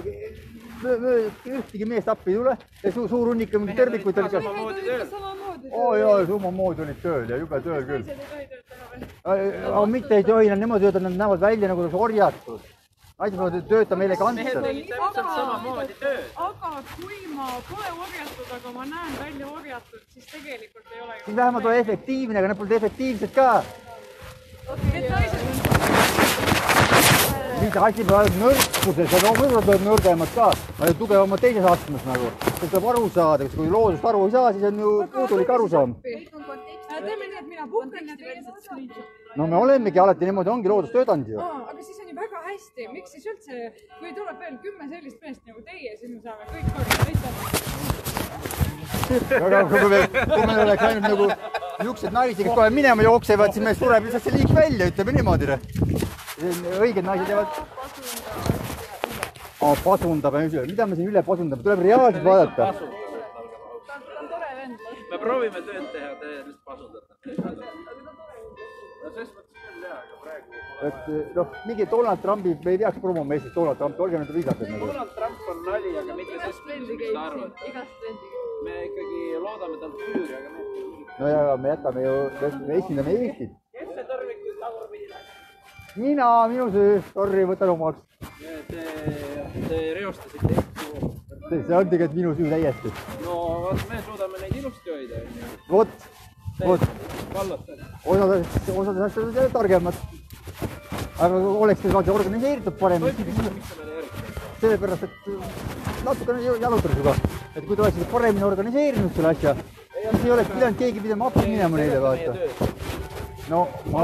ühtegi meest appi ei tule. Suur hunnik on mingi tõrvikuid. Samamoodi olid tööl ja jube tööl küll. Aga mitte ei tohi, nemad töötavad, nad näevad välja nagu orjatud. Naised peavad töötama elegantselt. Aga kui ma pole orjatud, aga ma näen välja orjatud, siis tegelikult ei ole ju... Siis vähemalt ole efektiivne, aga nad pole efektiivsed ka. Need naised on... Mis asi peavad nõrkuses, aga võib-olla peavad nõrgemad ka. Ma olen tugevamad teises astmes nagu. Kui tuleb aru saada, kui loodust aru ei saa, siis on ju puudulik arusaam. Teeme nii, et mina puhkan need veelsed screenshot. No me olemegi alati niimoodi, ongi loodus töötanud ju. Aga siis on ju väga hästi. Miks siis üldse, kui tuleb veel 10 sellist meest nagu teie, siis me saame kõik korda. aga kui meil oleks ainult nagu niisugused naisi, kes kohe minema jooksevad, siis meil sureb lihtsalt see liik välja, ütleme niimoodi. Õiged naised jäävad. Pasundab, mida me siin üle pasundame, tuleb reaalselt vaadata. Me proovime tööd teha, te lihtsalt pasundate. Et noh, mingi Donald Trumpi me ei peaks promoma Eestis Donald Trumpi, olge nüüd viisakad nagu. Donald Trump on nali, aga mitte sest, mis ta arvad. Me ikkagi loodame tal tüüri, aga me... No ja me jätame ju, me esindame Eestit. Kes see tõrvikud tagurpidi? Mina, minu söö, sorry, võtan omaks. Te reostasite Eesti. See on tegelikult minu süü täiesti. No, me suudame neid ilusti hoida. Vot. Osad asjad targemad. Aga oleks te saanud organiseeritud paremini. Sellepärast, et natukene jalutada suga. Et kui te oleksid paremini organiseerinud selle asja, siis ei oleks pidanud keegi pidama appi minema neile vaata. No,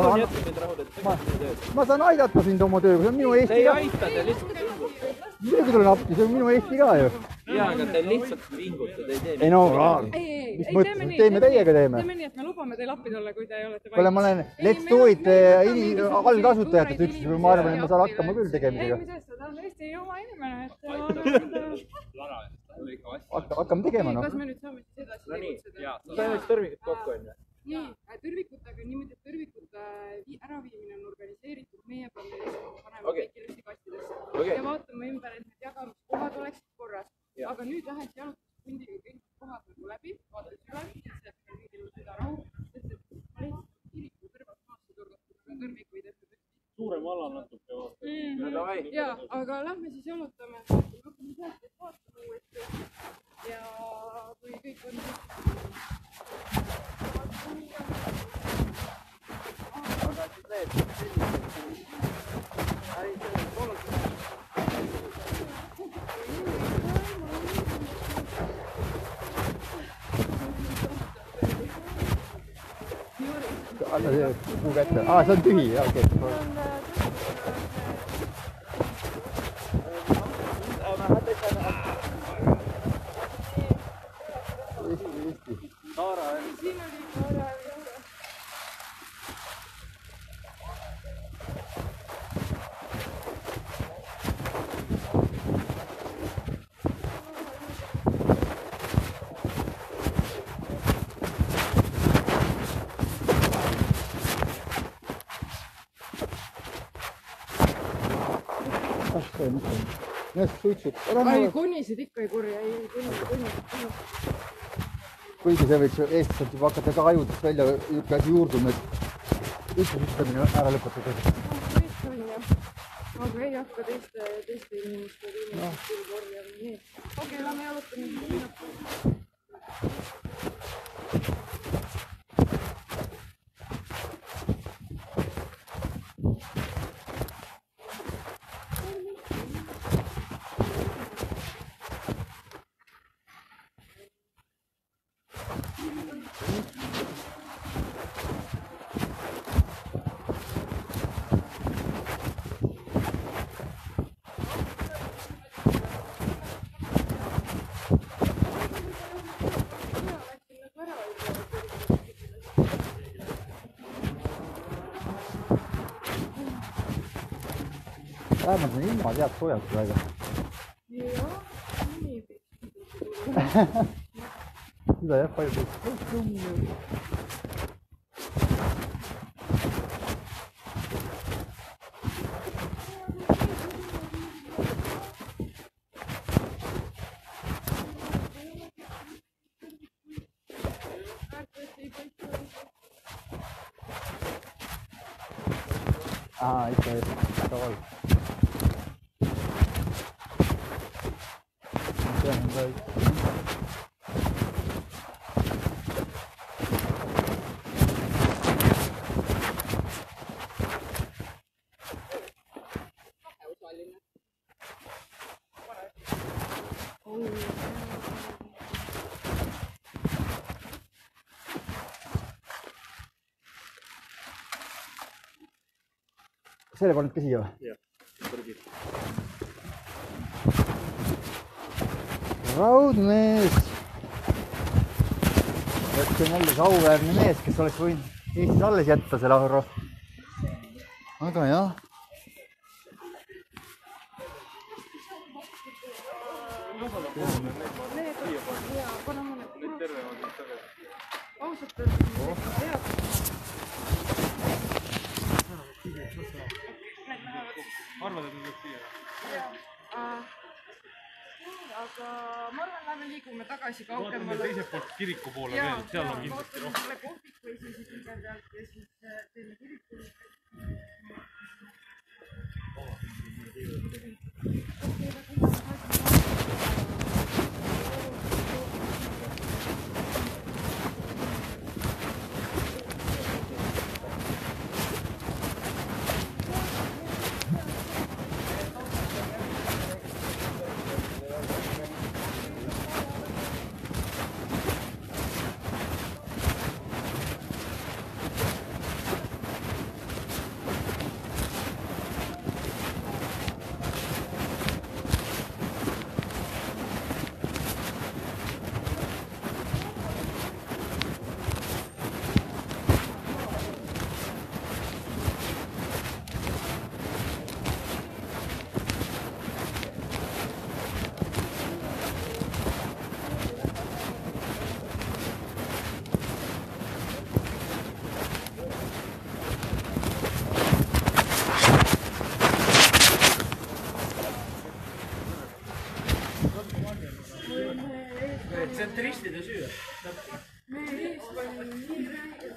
ma saan aidata sind oma tööga, see on minu Eesti ka. Te ei aita, te lihtsalt vingute. Midagi tulen appi, see on minu Eesti ka ju. Jaa, aga te lihtsalt vingute, te ei tee. Ei no, mis mõttes, teeme teiega teeme. Teeme nii, et me lubame teil appi tulla, kui te ei olete valmis. Ma olen Let's Do It allkasutajatest üks, ma arvan, et ma saan hakkama küll tegemisega. Ei, mis asja, ta on Eesti oma inimene, et hakkame tegema, noh. Kas me nüüd saame siis edasi tegutseda? Jaa, saame nüüd tõrvikud kokku, on ju? Nii, tõrvikutega niimoodi, et tõrvikute äraviimine on organiseeritud meie planeerisime, paneme kõiki lüstikastidesse ja vaatame ümber, et need jagamiskohad oleksid korras. Aga nüüd läheks jalutuskundiga kõik kohad nagu läbi, vaataks üle, et kõigil on seda rahu, sest et ma lihtsalt kiriku kõrvalt maasse turgatud, tõrvikuid ette tõesti. Suurem ala natuke vaatame. Jaa, aga lähme siis jalutame, hakkame sealt vaatama uuesti ja kui kõik on anna see kuu kätte. See on tühi, jah, okei. Eesti. Saara, siin oli Saara. Ai, kunnisid ikka ei korja, ei kunnisid. Kuigi see võiks eestlaselt juba hakata ka ajudest välja asi juurduma, et üldsustamine ära lõpetada. Aga ei hakka teiste inimeste küll korjama. Okei, lähme jalutame. Vähemalt on ilma tead soojalt praegu. Jah, nii pikk. Seda jah, palju pikk. Ikka tavali. Selle pannud ka siia või? Jah, tõrgid. Raudmees! see on jälle see auväärne mees, kes oleks võinud Eestis alles jätta selle Ahro. Aga jah. Arvad, et nüüd siia? Aga ma arvan, lähme liigume tagasi kaugemale. Vaatame teiselt poolt kiriku poole veel, seal on kindlasti rohkem. Vaatame kohviku või siis kõigepealt ja siis teeme kiriku. Tsentristide süü. Meie eespool on nii räige.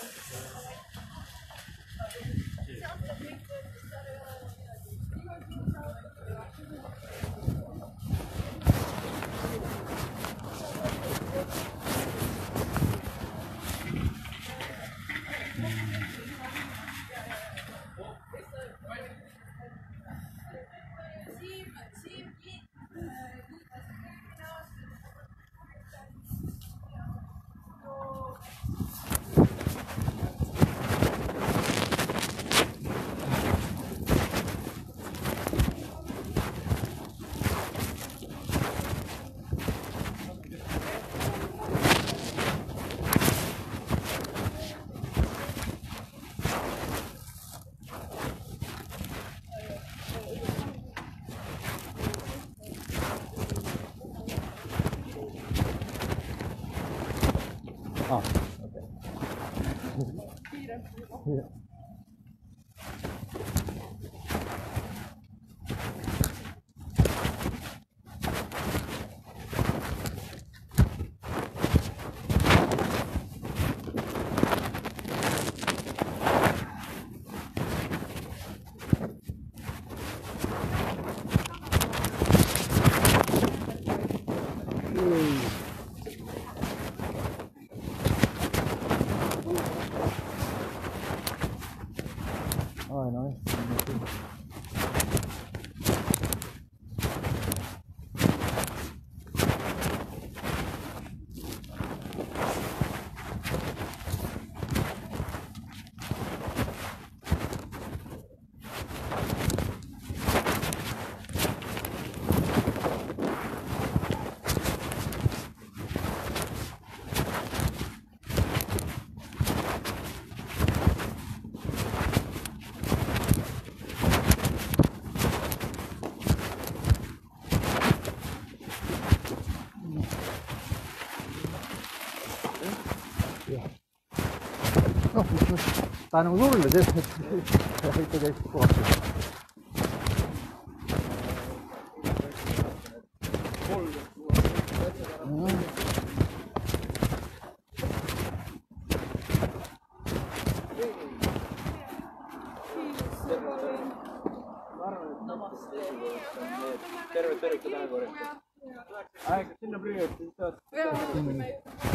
Ta nagu tulles, et ikka käis kohati. Terve ikka täna korjab. Aega sinna prügid, siis taas.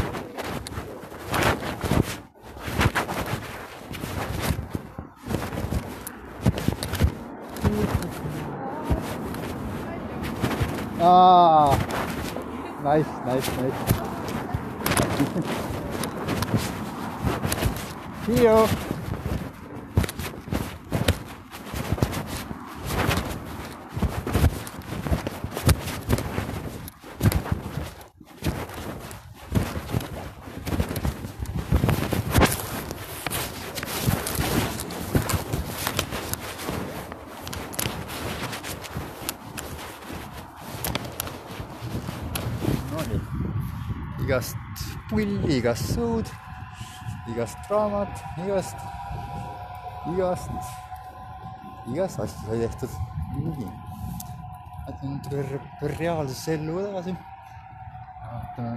Ah, nice. See you. igast pulli, igast suud, igast raamat, igast asju sai tehtud. Nüüd reaalses ellu edasi. Vaatame.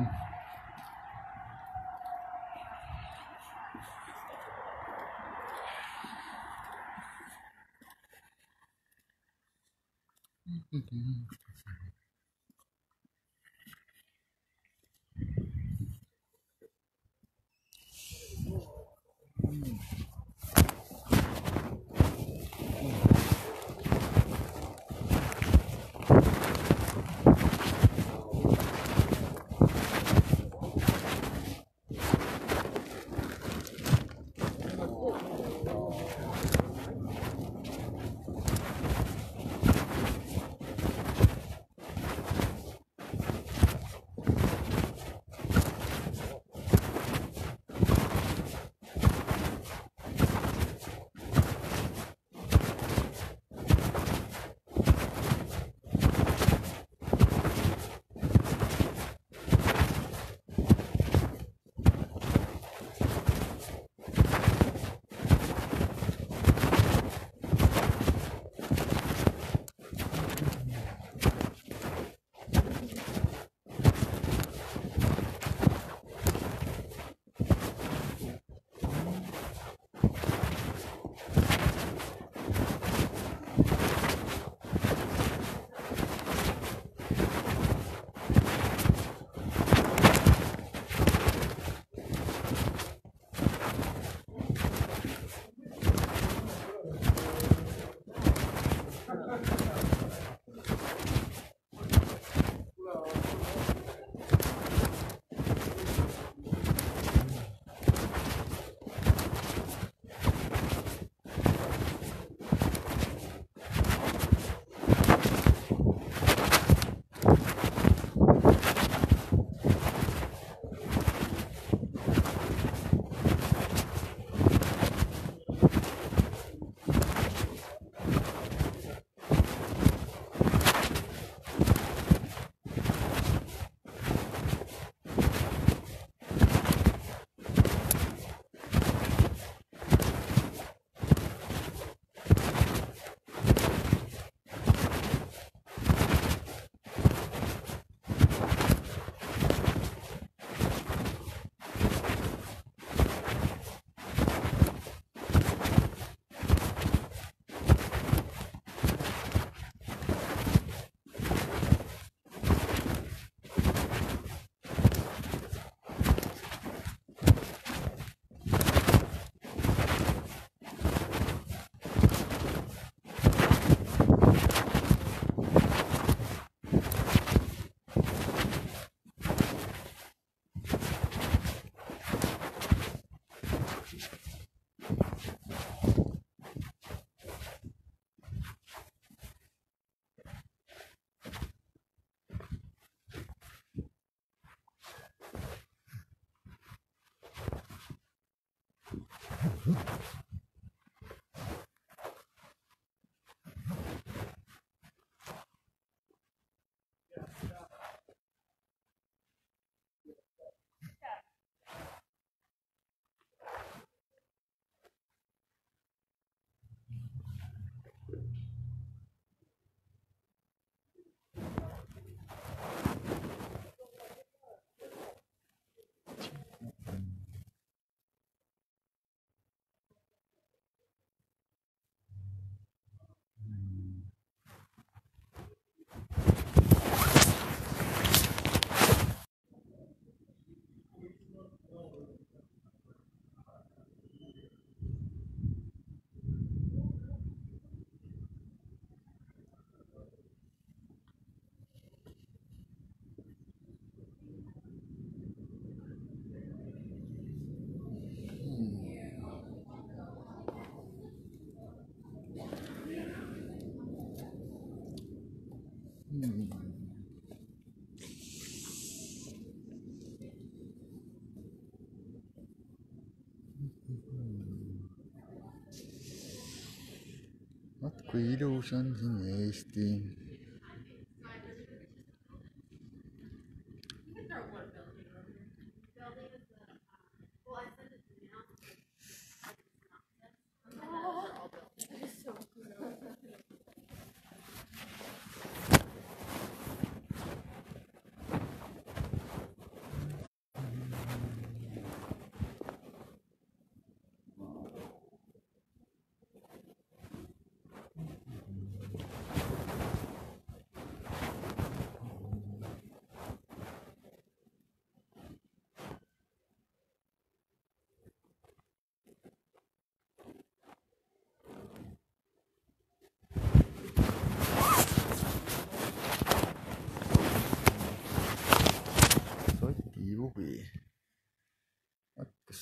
Vaat kui ilus on siin Eesti.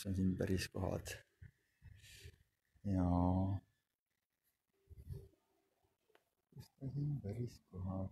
kus on siin päris kohad. Ja kus on siin päris kohad.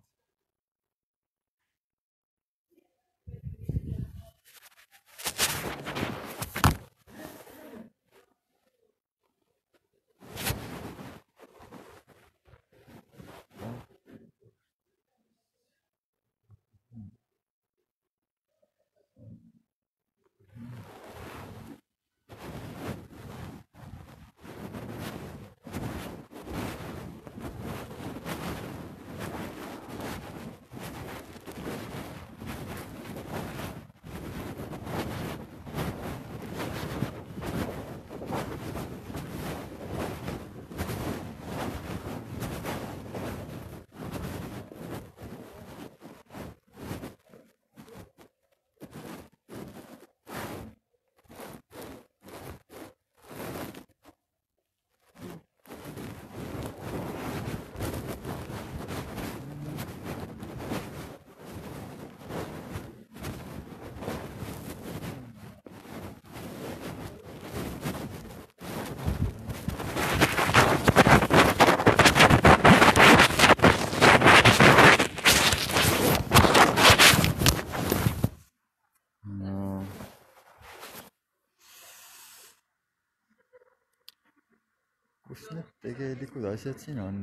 Kus need tegelikud asjad siin on?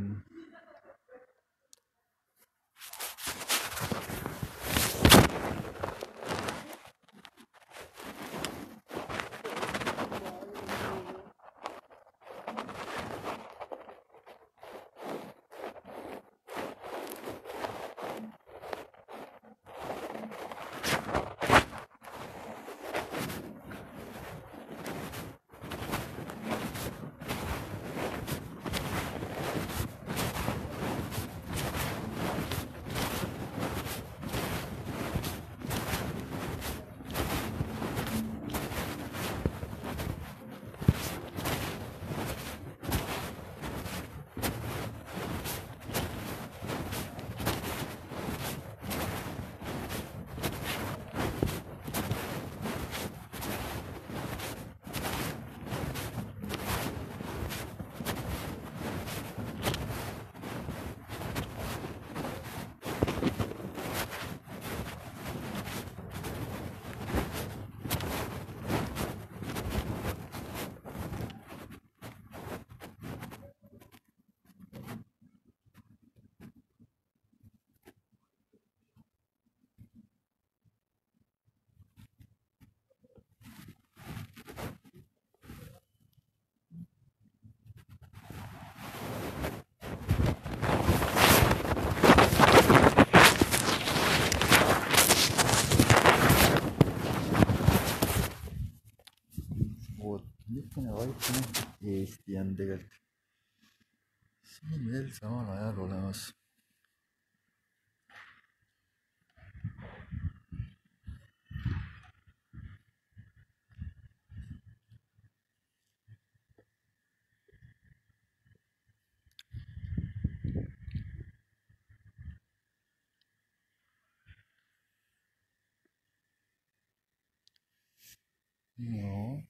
Niisugune vaikne Eesti on tegelikult siin veel samal ajal olemas. No.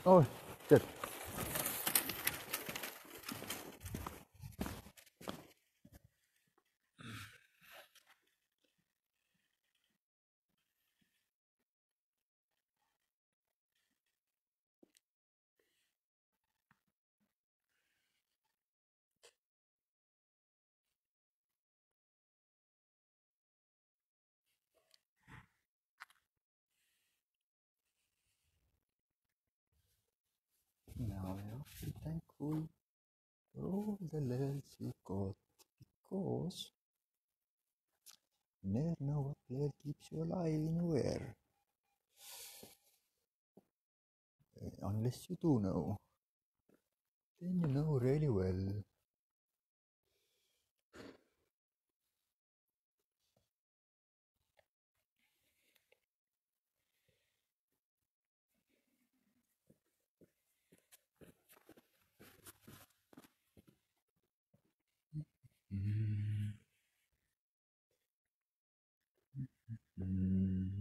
oh, tead. Now I have to be thankful for all the levels you got, because you never know what level keeps you alive in where. Unless you do know, then you know really well. Mm. Mm.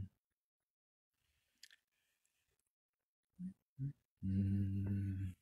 Mm.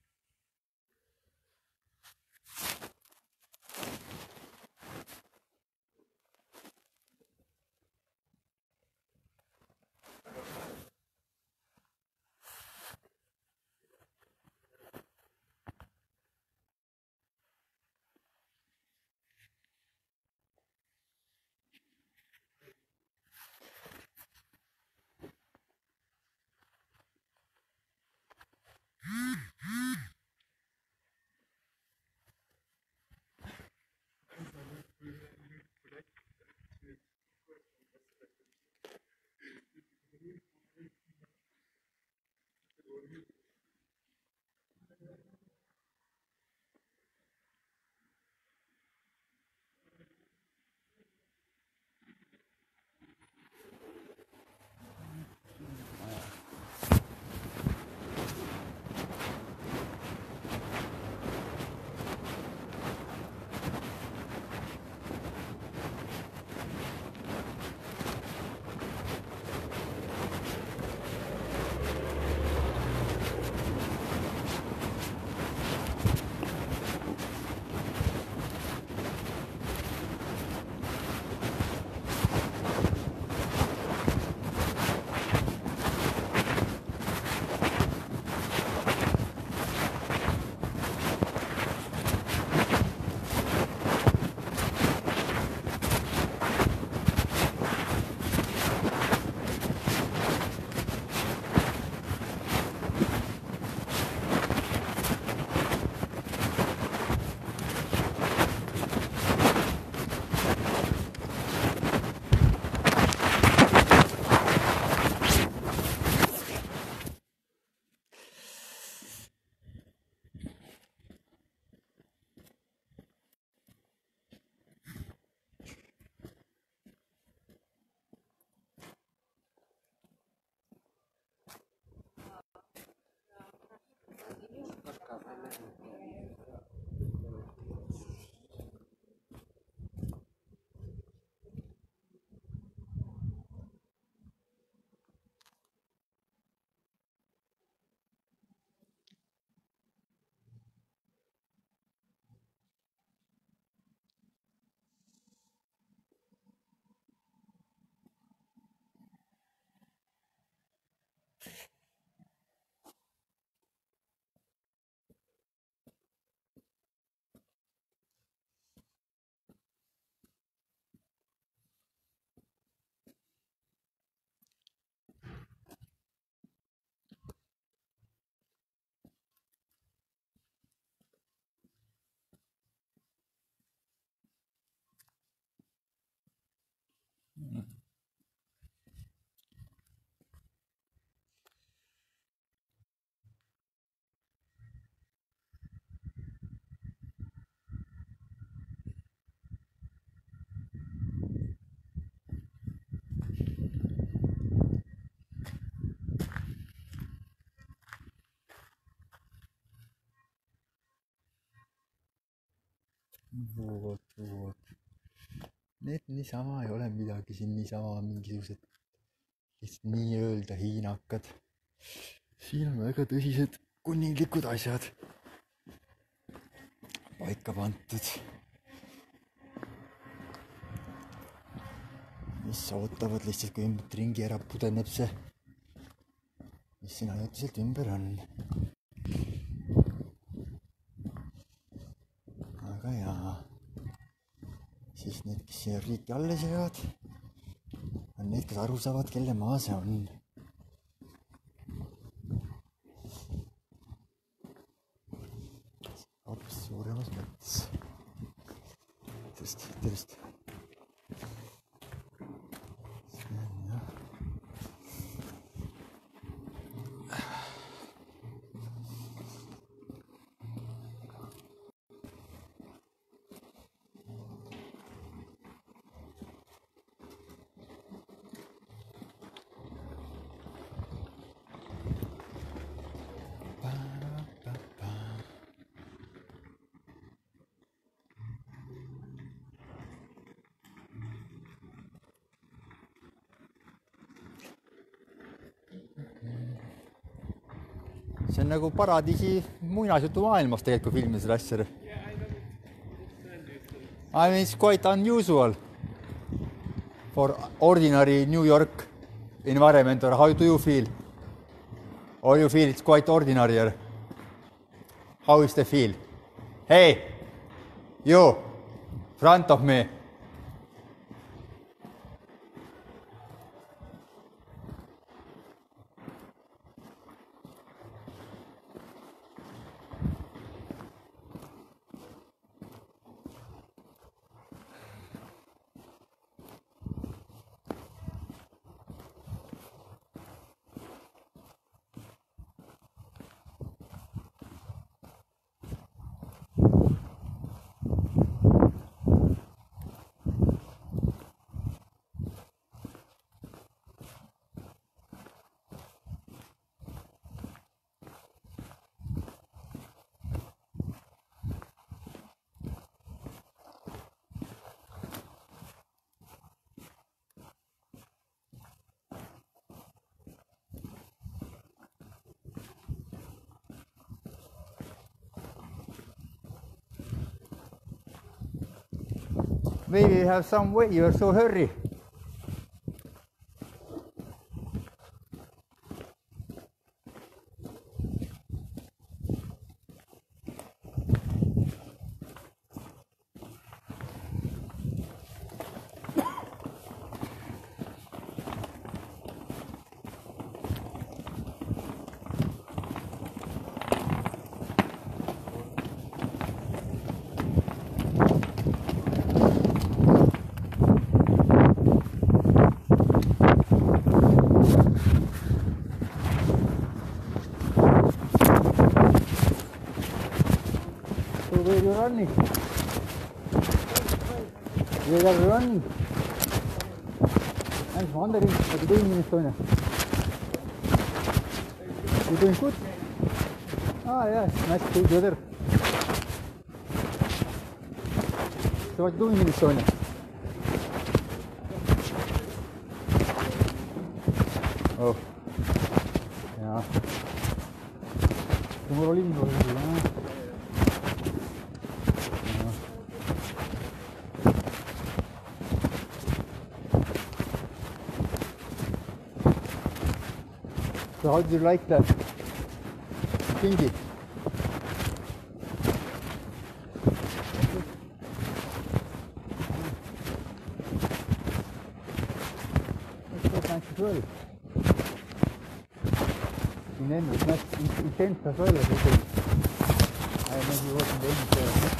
Vot. Need niisama ei ole midagi siin, niisama mingisugused lihtsalt nii-öelda hiinakad. Siin on väga tõsised kuninglikud asjad paika pandud. Mis ootavad lihtsalt, kui ringi ära pudeneb see, mis siin ajutiselt ümber on. Aga jaa, siis need, kes siia riiki alles jäävad, on need, kes aru saavad, kelle maa see on. Hoopis suuremas mõttes. Tervist. See on nagu paradiisi muinasjutu maailmas tegelikult, kui filmida seda asja. I mean, it's quite unusual for ordinary New York environment, or how do you feel? Or you feel it's quite ordinary? Or how is the feel? Hey, you, front of me. Maybe you have some way, you're so hurry. Where are you running? Where are you running? I was wondering what you're doing in Estonia. You're doing good? Ah, yes, nice to see you there. So what are you doing in Estonia? Oh, yeah. Mul oli linnu veel. So how do you like that thingy? It's so nice as well. In end, it's not intense as well as you think. I maybe wasn't aiming for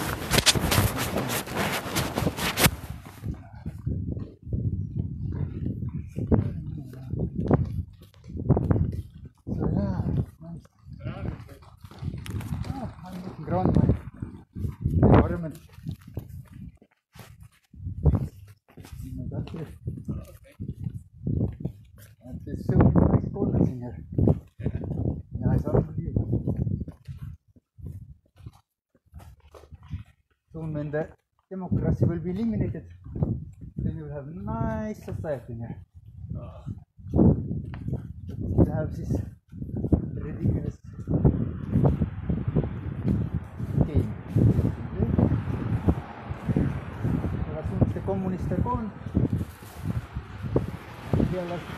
around my environment. And there's so many nice corners in here. Yeah, it's unbelievable. Soon when the democracy will be eliminated, then you will have nice society in here. But you have this ridiculous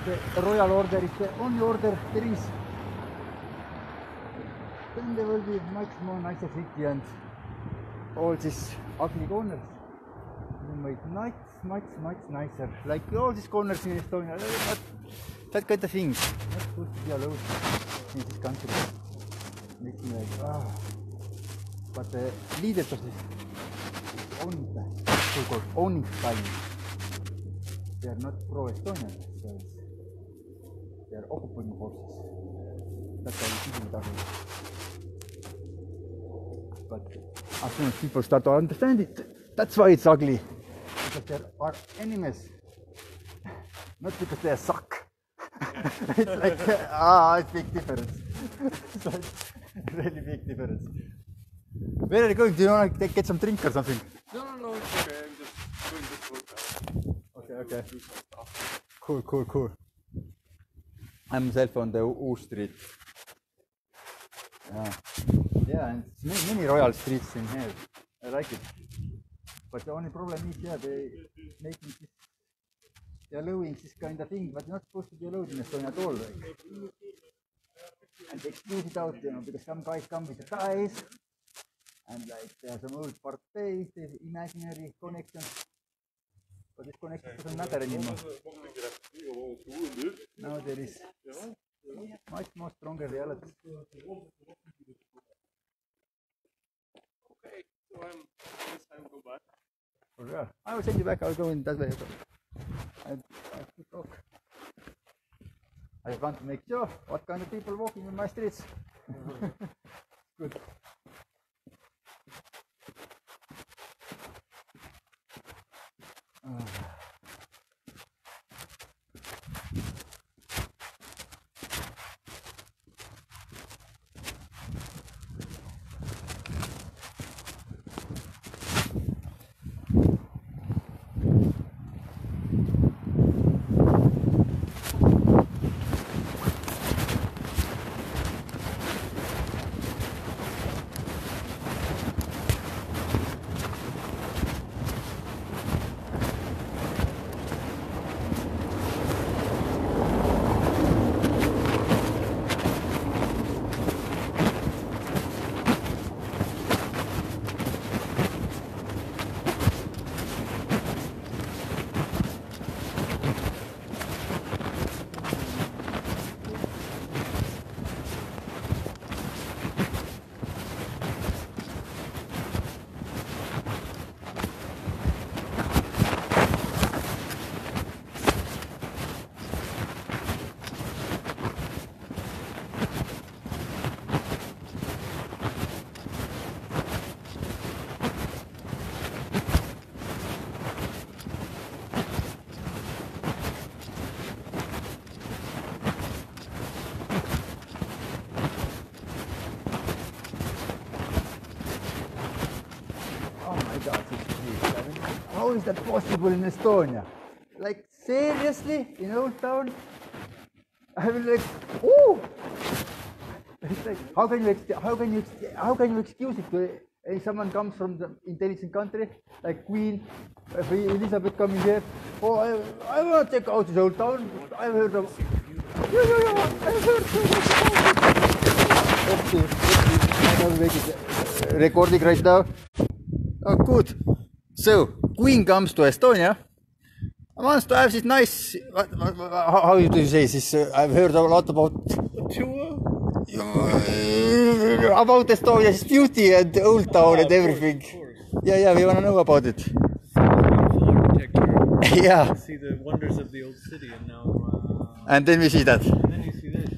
the royal order is the only order there is. Then there will be much more nicer city and all these ugly corners will make much nicer. Like all these corners in Estonia, not that kind of things. Not supposed to be allowed in this country. Makes me like, But the leaders of this so-called owning style, they are not pro-Estonian, they are occupying forces. That's why we didn't agree. But as soon as people start to understand it, that's why it's ugly. Because there are enemies, not because they suck. It's like, it's big difference. It's like really big difference. Where are you going? Do you want to get some drink or something? No, it's okay. I'm just doing this workout. Okay. Cool. I'm myself on the Uus Street. Yeah, and many royal streets in here. I like it. But the only problem is, they making this, they're allowing this kind of thing, but you're not supposed to be allowed in Estonia at all. Like. And they excuse it out, because some guys come with the ties, and like there are some old parties, imaginary connections. But this connection doesn't matter anymore. Now there is much more stronger reality. Okay, so this time go back. For sure. I will send you back. I'll go in that way. I have to talk. I want to make sure what kind of people walking in my streets. Good. How is that possible in Estonia? Like seriously, in Old Town? I was like, ooh! It's like, how can you excuse it if someone comes from the intelligent country like Queen, Elizabeth coming here? Oh, I want to check out this Old Town. I've heard of. I've heard. I'm making recording right now. Oh, good. So, Queen comes to Estonia. Wants to have this nice. How do you say this? I've heard a lot about. About Estonia's beauty and Old Town and everything. Yeah, we want to know about it. Yeah. See the wonders of the old city, and now. And then we see that. And then you see this.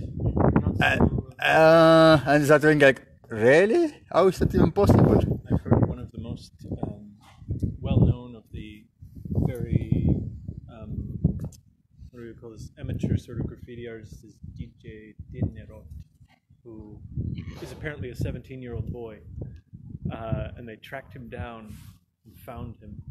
And start thinking like, really? How is that even possible? I've heard one of the most well-known of the very what do you call this, amateur sort of graffiti artist is DJ Dinnerot, who is apparently a 17-year-old boy, and they tracked him down and found him.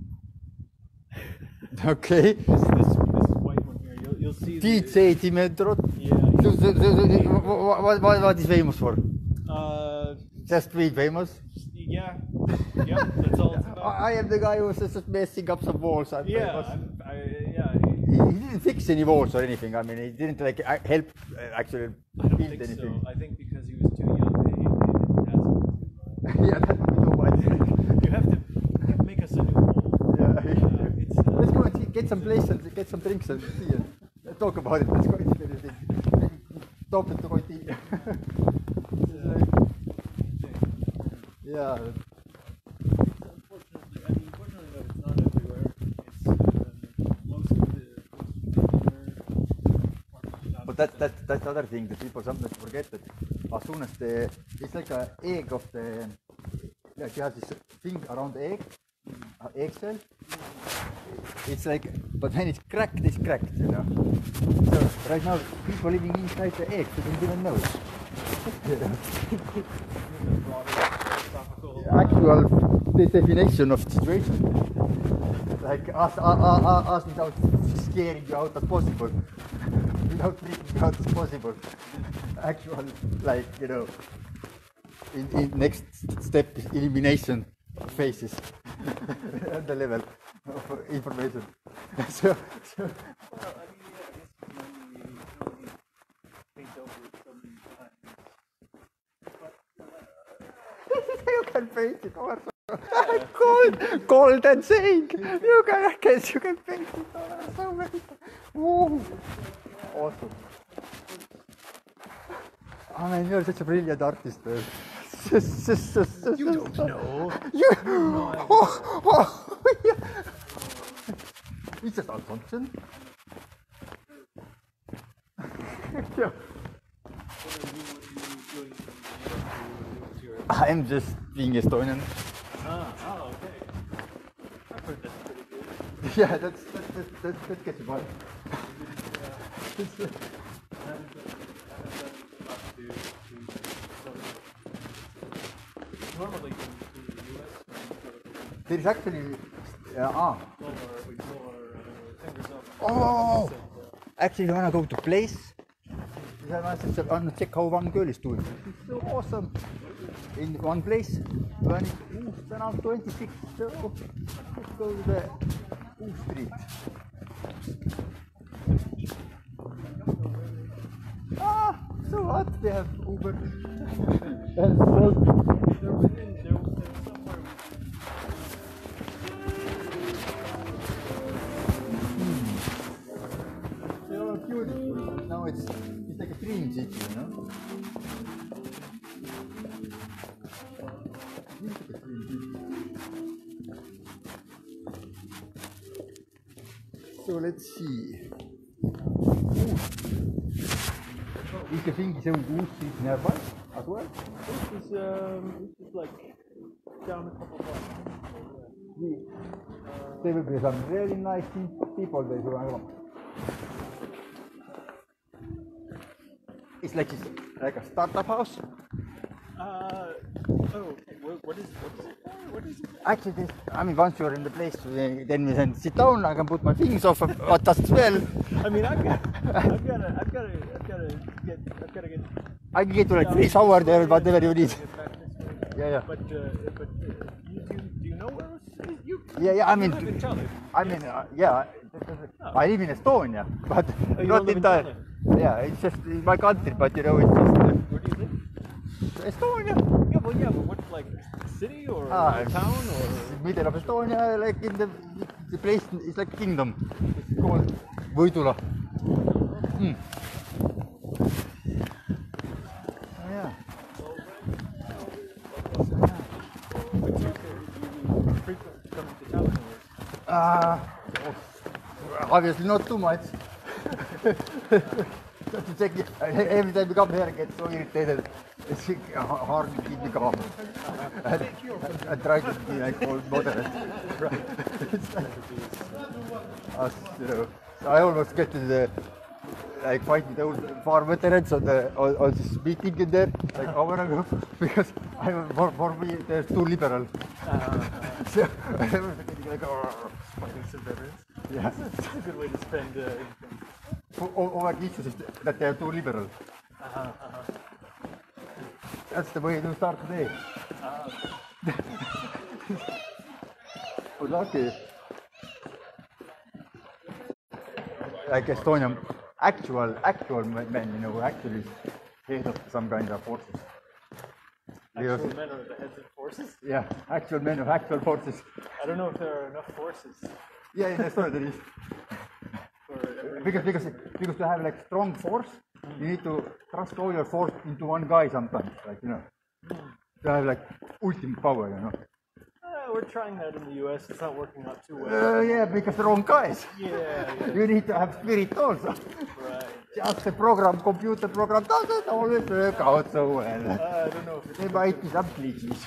Okay. This white one here, you'll see. DJ Dinnerot. Yeah. What is famous for? Just being famous. Yeah, that's all it's about. I am the guy who's just messing up some walls. Yeah, didn't fix any walls or anything. I mean, he didn't like help actually build anything. So. I think because he was too young, they yeah, that's no idea. You have to make us a new wall. Yeah. Let's go and get some place and get some drinks and see and talk about it. Let's go and everything. Stop it to continue. Yeah. But that's the other thing that people sometimes forget, that as soon as it's like an egg of the, like you have this thing around the egg shell. It's like, but when it's cracked, you know. So right now, people living inside the egg, they don't even know it. Actual definition of situation. Like as without scaring you out as possible. Without freaking you out as possible. Actual, like, you know, in next step is elimination phases at the level of information. so you can paint it over. Cold and saying you can paint it over so many. Ooh. Awesome. I mean, you're such a brilliant artist. You don't know. You. It's just assumption. Yeah. I'm just being Estonian. Oh, okay. I've heard that's pretty good. Yeah, that gets by. Normally in the US, there is actually actually, you wanna go to place? I wanna check how one girl is doing. It's so awesome. In one place, it's around 26. So let's go to the street. So what? They have Uber and Bolt. They are beautiful. Now it's like a dream city, you know? So let's see. Is the thing so good street nearby as well? This is like down a couple blocks. There will be some really nice people there. It's like a startup house. What is it? Actually, I mean, once you're in the place, then we can sit down. I can put my things off, but as well. I mean, I've got to get. I can get to like 3 hours there, whatever you need. Yeah. But do you know where it's? Yeah. I mean, live in Tallinn. Yeah. I live in Estonia, but not in Tallinn. Yeah, it's just my country, but you know, it's just. Where do you live? Estonia. Yeah, but what, like city or town or? Middle of Estonia, like in the place is like kingdom. It's called Võidula. Yeah. Obviously not too much. Just to check, every time you come here, I get so irritated. It's hard to keep me calm. I try to be like moderate. You know, I almost get to the fight with the old farm veterans on this meeting in there like hour ago because for me they're too liberal. So I was like, yeah. That's a good way to spend income. Over issues is that they're too liberal. That's the way to start the day. But lucky. like Estonian actual men, you know, actually head of some kind of forces. Actual men are the heads of forces? Yeah, actual men of actual forces. I don't know if there are enough forces. Yeah, in Estonia there is. Because to have like strong force, you need to trust all your force into one guy sometimes, like, you know, to have like ultimate power, you know. We're trying that in the US. It's not working out too well. Yeah, because the wrong guys. Yeah. You need to have spirit also. Right. Just the computer program doesn't always work out so well. I don't know if there might be some glitches.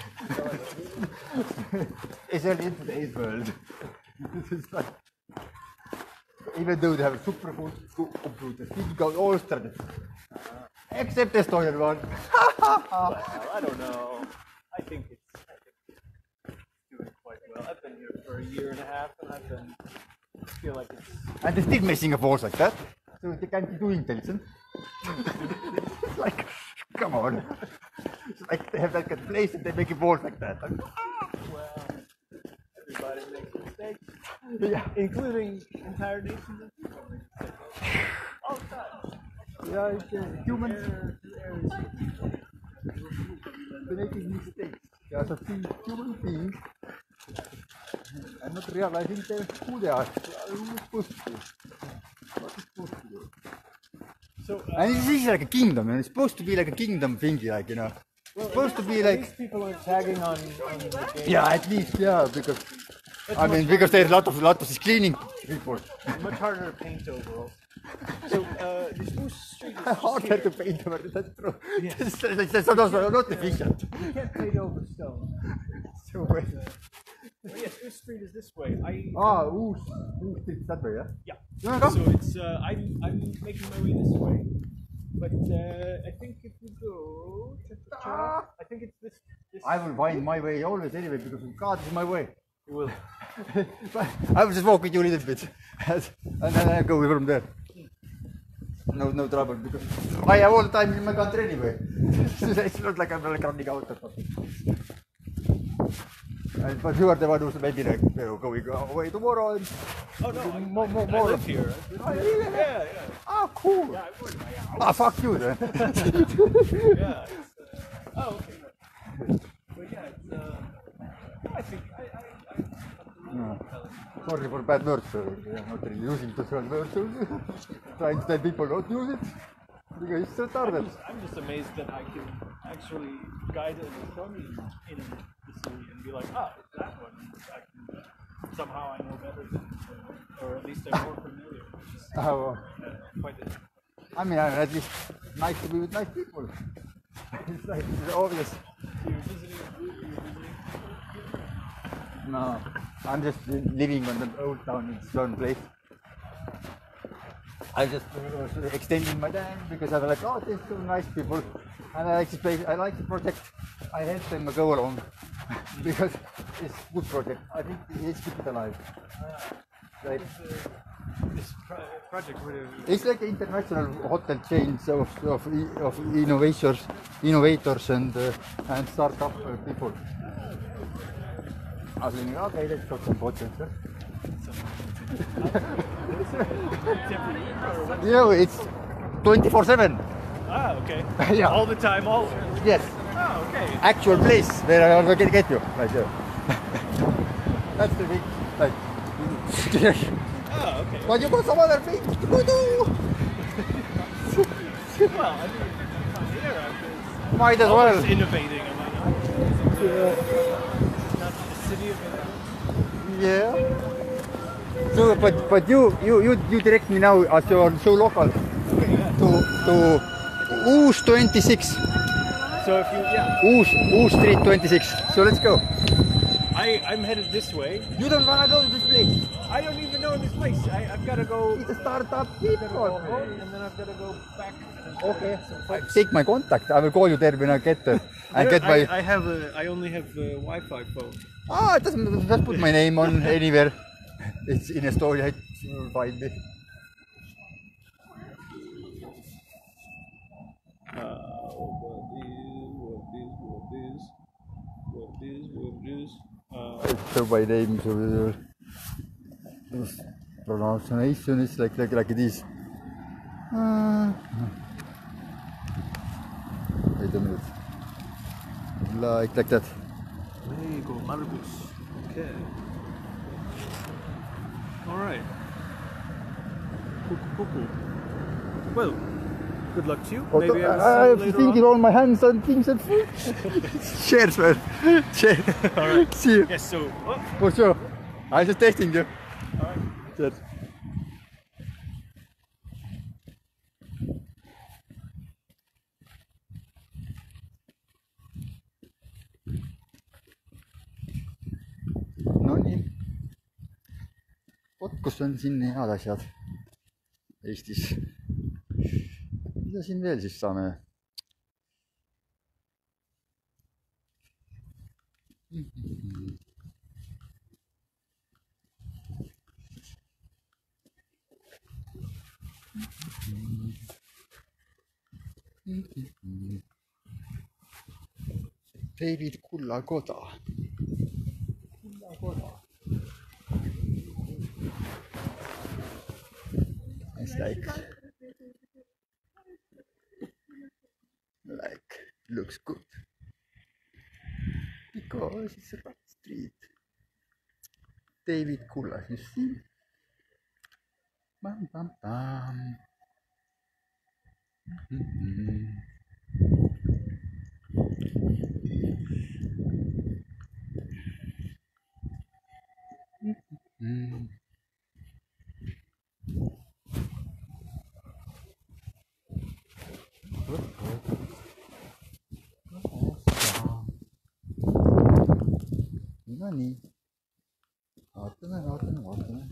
Especially in today's world. It's like, even though they have super good computers, people go all straight. Except the Estonian one. Well, I don't know. I think it's doing quite well. I've been here for a year and a half, and I feel like it's. And they're still messing a force like that, so they can't be too intelligent. It's like, come on. It's like they have like a place and they make a force like that. Well, everybody makes mistakes. Yeah. Including entire nations of people make mistakes. All the time. Yeah, it's humans. They're making mistakes. They are human beings. And not realizing who they are. Who's supposed to be. What is supposed to do. So, and this is like a kingdom, and it's supposed to be like a kingdom thingy, like, you know. It's supposed to be like. These people are tagging on the game. Yeah, at least, yeah, because. I mean, because there's a lot of this cleaning people. Much harder to paint overall. So, the Spruce Street is harder to paint over, that's true. Yes. It's not efficient. You can't paint over stone. So, wait. Yes, Spruce Street is this way. Oos Street that way, yeah? Yeah. You wanna come? So it's, I'm making my way this way. But I think if we go, I think it's this. I will find my way always anyway, because God is my way. You will. But I will just walk with you a little bit, and then I go from there. No trouble, because I have all the time in my country anyway. It's not like I'm like running out or something. But you are the one who's maybe like, you know, going away tomorrow. And oh no, more I live here. Oh, really? Yeah. Oh, cool. Yeah, I'm going to my house. Fuck you then. Yeah. Oh, okay. But yeah, it's, I think No. Sorry for bad words, I'm not really using those words. Trying to tell people not to use it. Because it's retarded. I'm just amazed that I can actually guide an Estonian in the city and be like, it's that one. Somehow I know better than, or at least I'm more familiar. Which is quite interesting. I mean, at least nice to be with nice people. It's like, it's obvious. You're visiting a group, No, I'm just living on the old town in Stone Place. I just was extending my time because I was like, oh, these two nice people, and I like this place. I like the project. I help them go along because it's a good project. I think it's keep it alive. Like, this project would have. It's like the international hotel chains of innovators and startup people. I was thinking, okay, let's talk some podcasts. You know, it's 24/7. Ah, okay. Yeah. All the time, all. Yes. Oh, okay. Actual place where I will get you, like that's the big, like. Oh, okay. But you got some other things to do. Well, I mean, here I might as well. Always innovating, am I not? Not the city of it. Yeah. So, but you direct me now as you're so local to Oos 26. So if you Oos Street 26. So let's go. I'm headed this way. You don't wanna go to this place. I don't even know this place. I've got to go. It's a startup people. And then I've got to go back. Okay. Take my contact. I will call you there when I get there. And get my. I only have a Wi-Fi phone. It doesn't. Just put my name on anywhere. It's in Estonia. You'll find me. What is? So my name. So pronunciation is like this. Wait a minute. Like that. Lego Margus. Okay. All right. Cool. Well, good luck to you. Maybe I have to think it on my hands and things and food. Cheers, man. Cheers. All right. See you. Yes, so. For sure. I'm just testing you. All right. Cheers. No nii. Vot kus on siin head asjad Eestis. Mida siin veel siis saame? David Kullakoda. It's like looks good because it's a rock street. David Kulla, you see? Bam bam bam. No nii. Vaatame.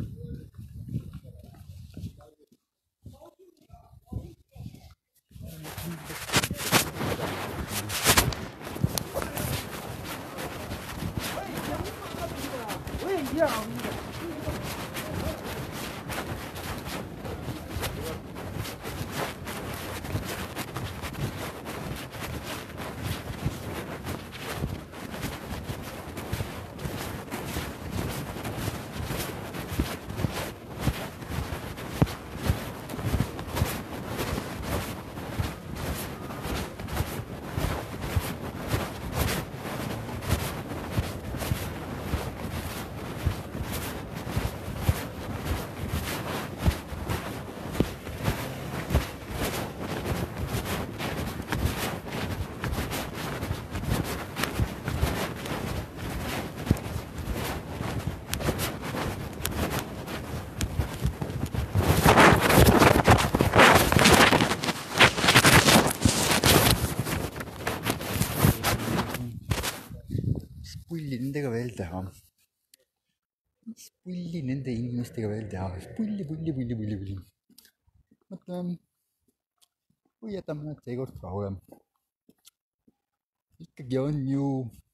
Pulli nendega veel teha. Mis pulli nende inimestega veel teha? Pulli. Mõtleme, või jätame nad seekord rahule. Ikkagi on ju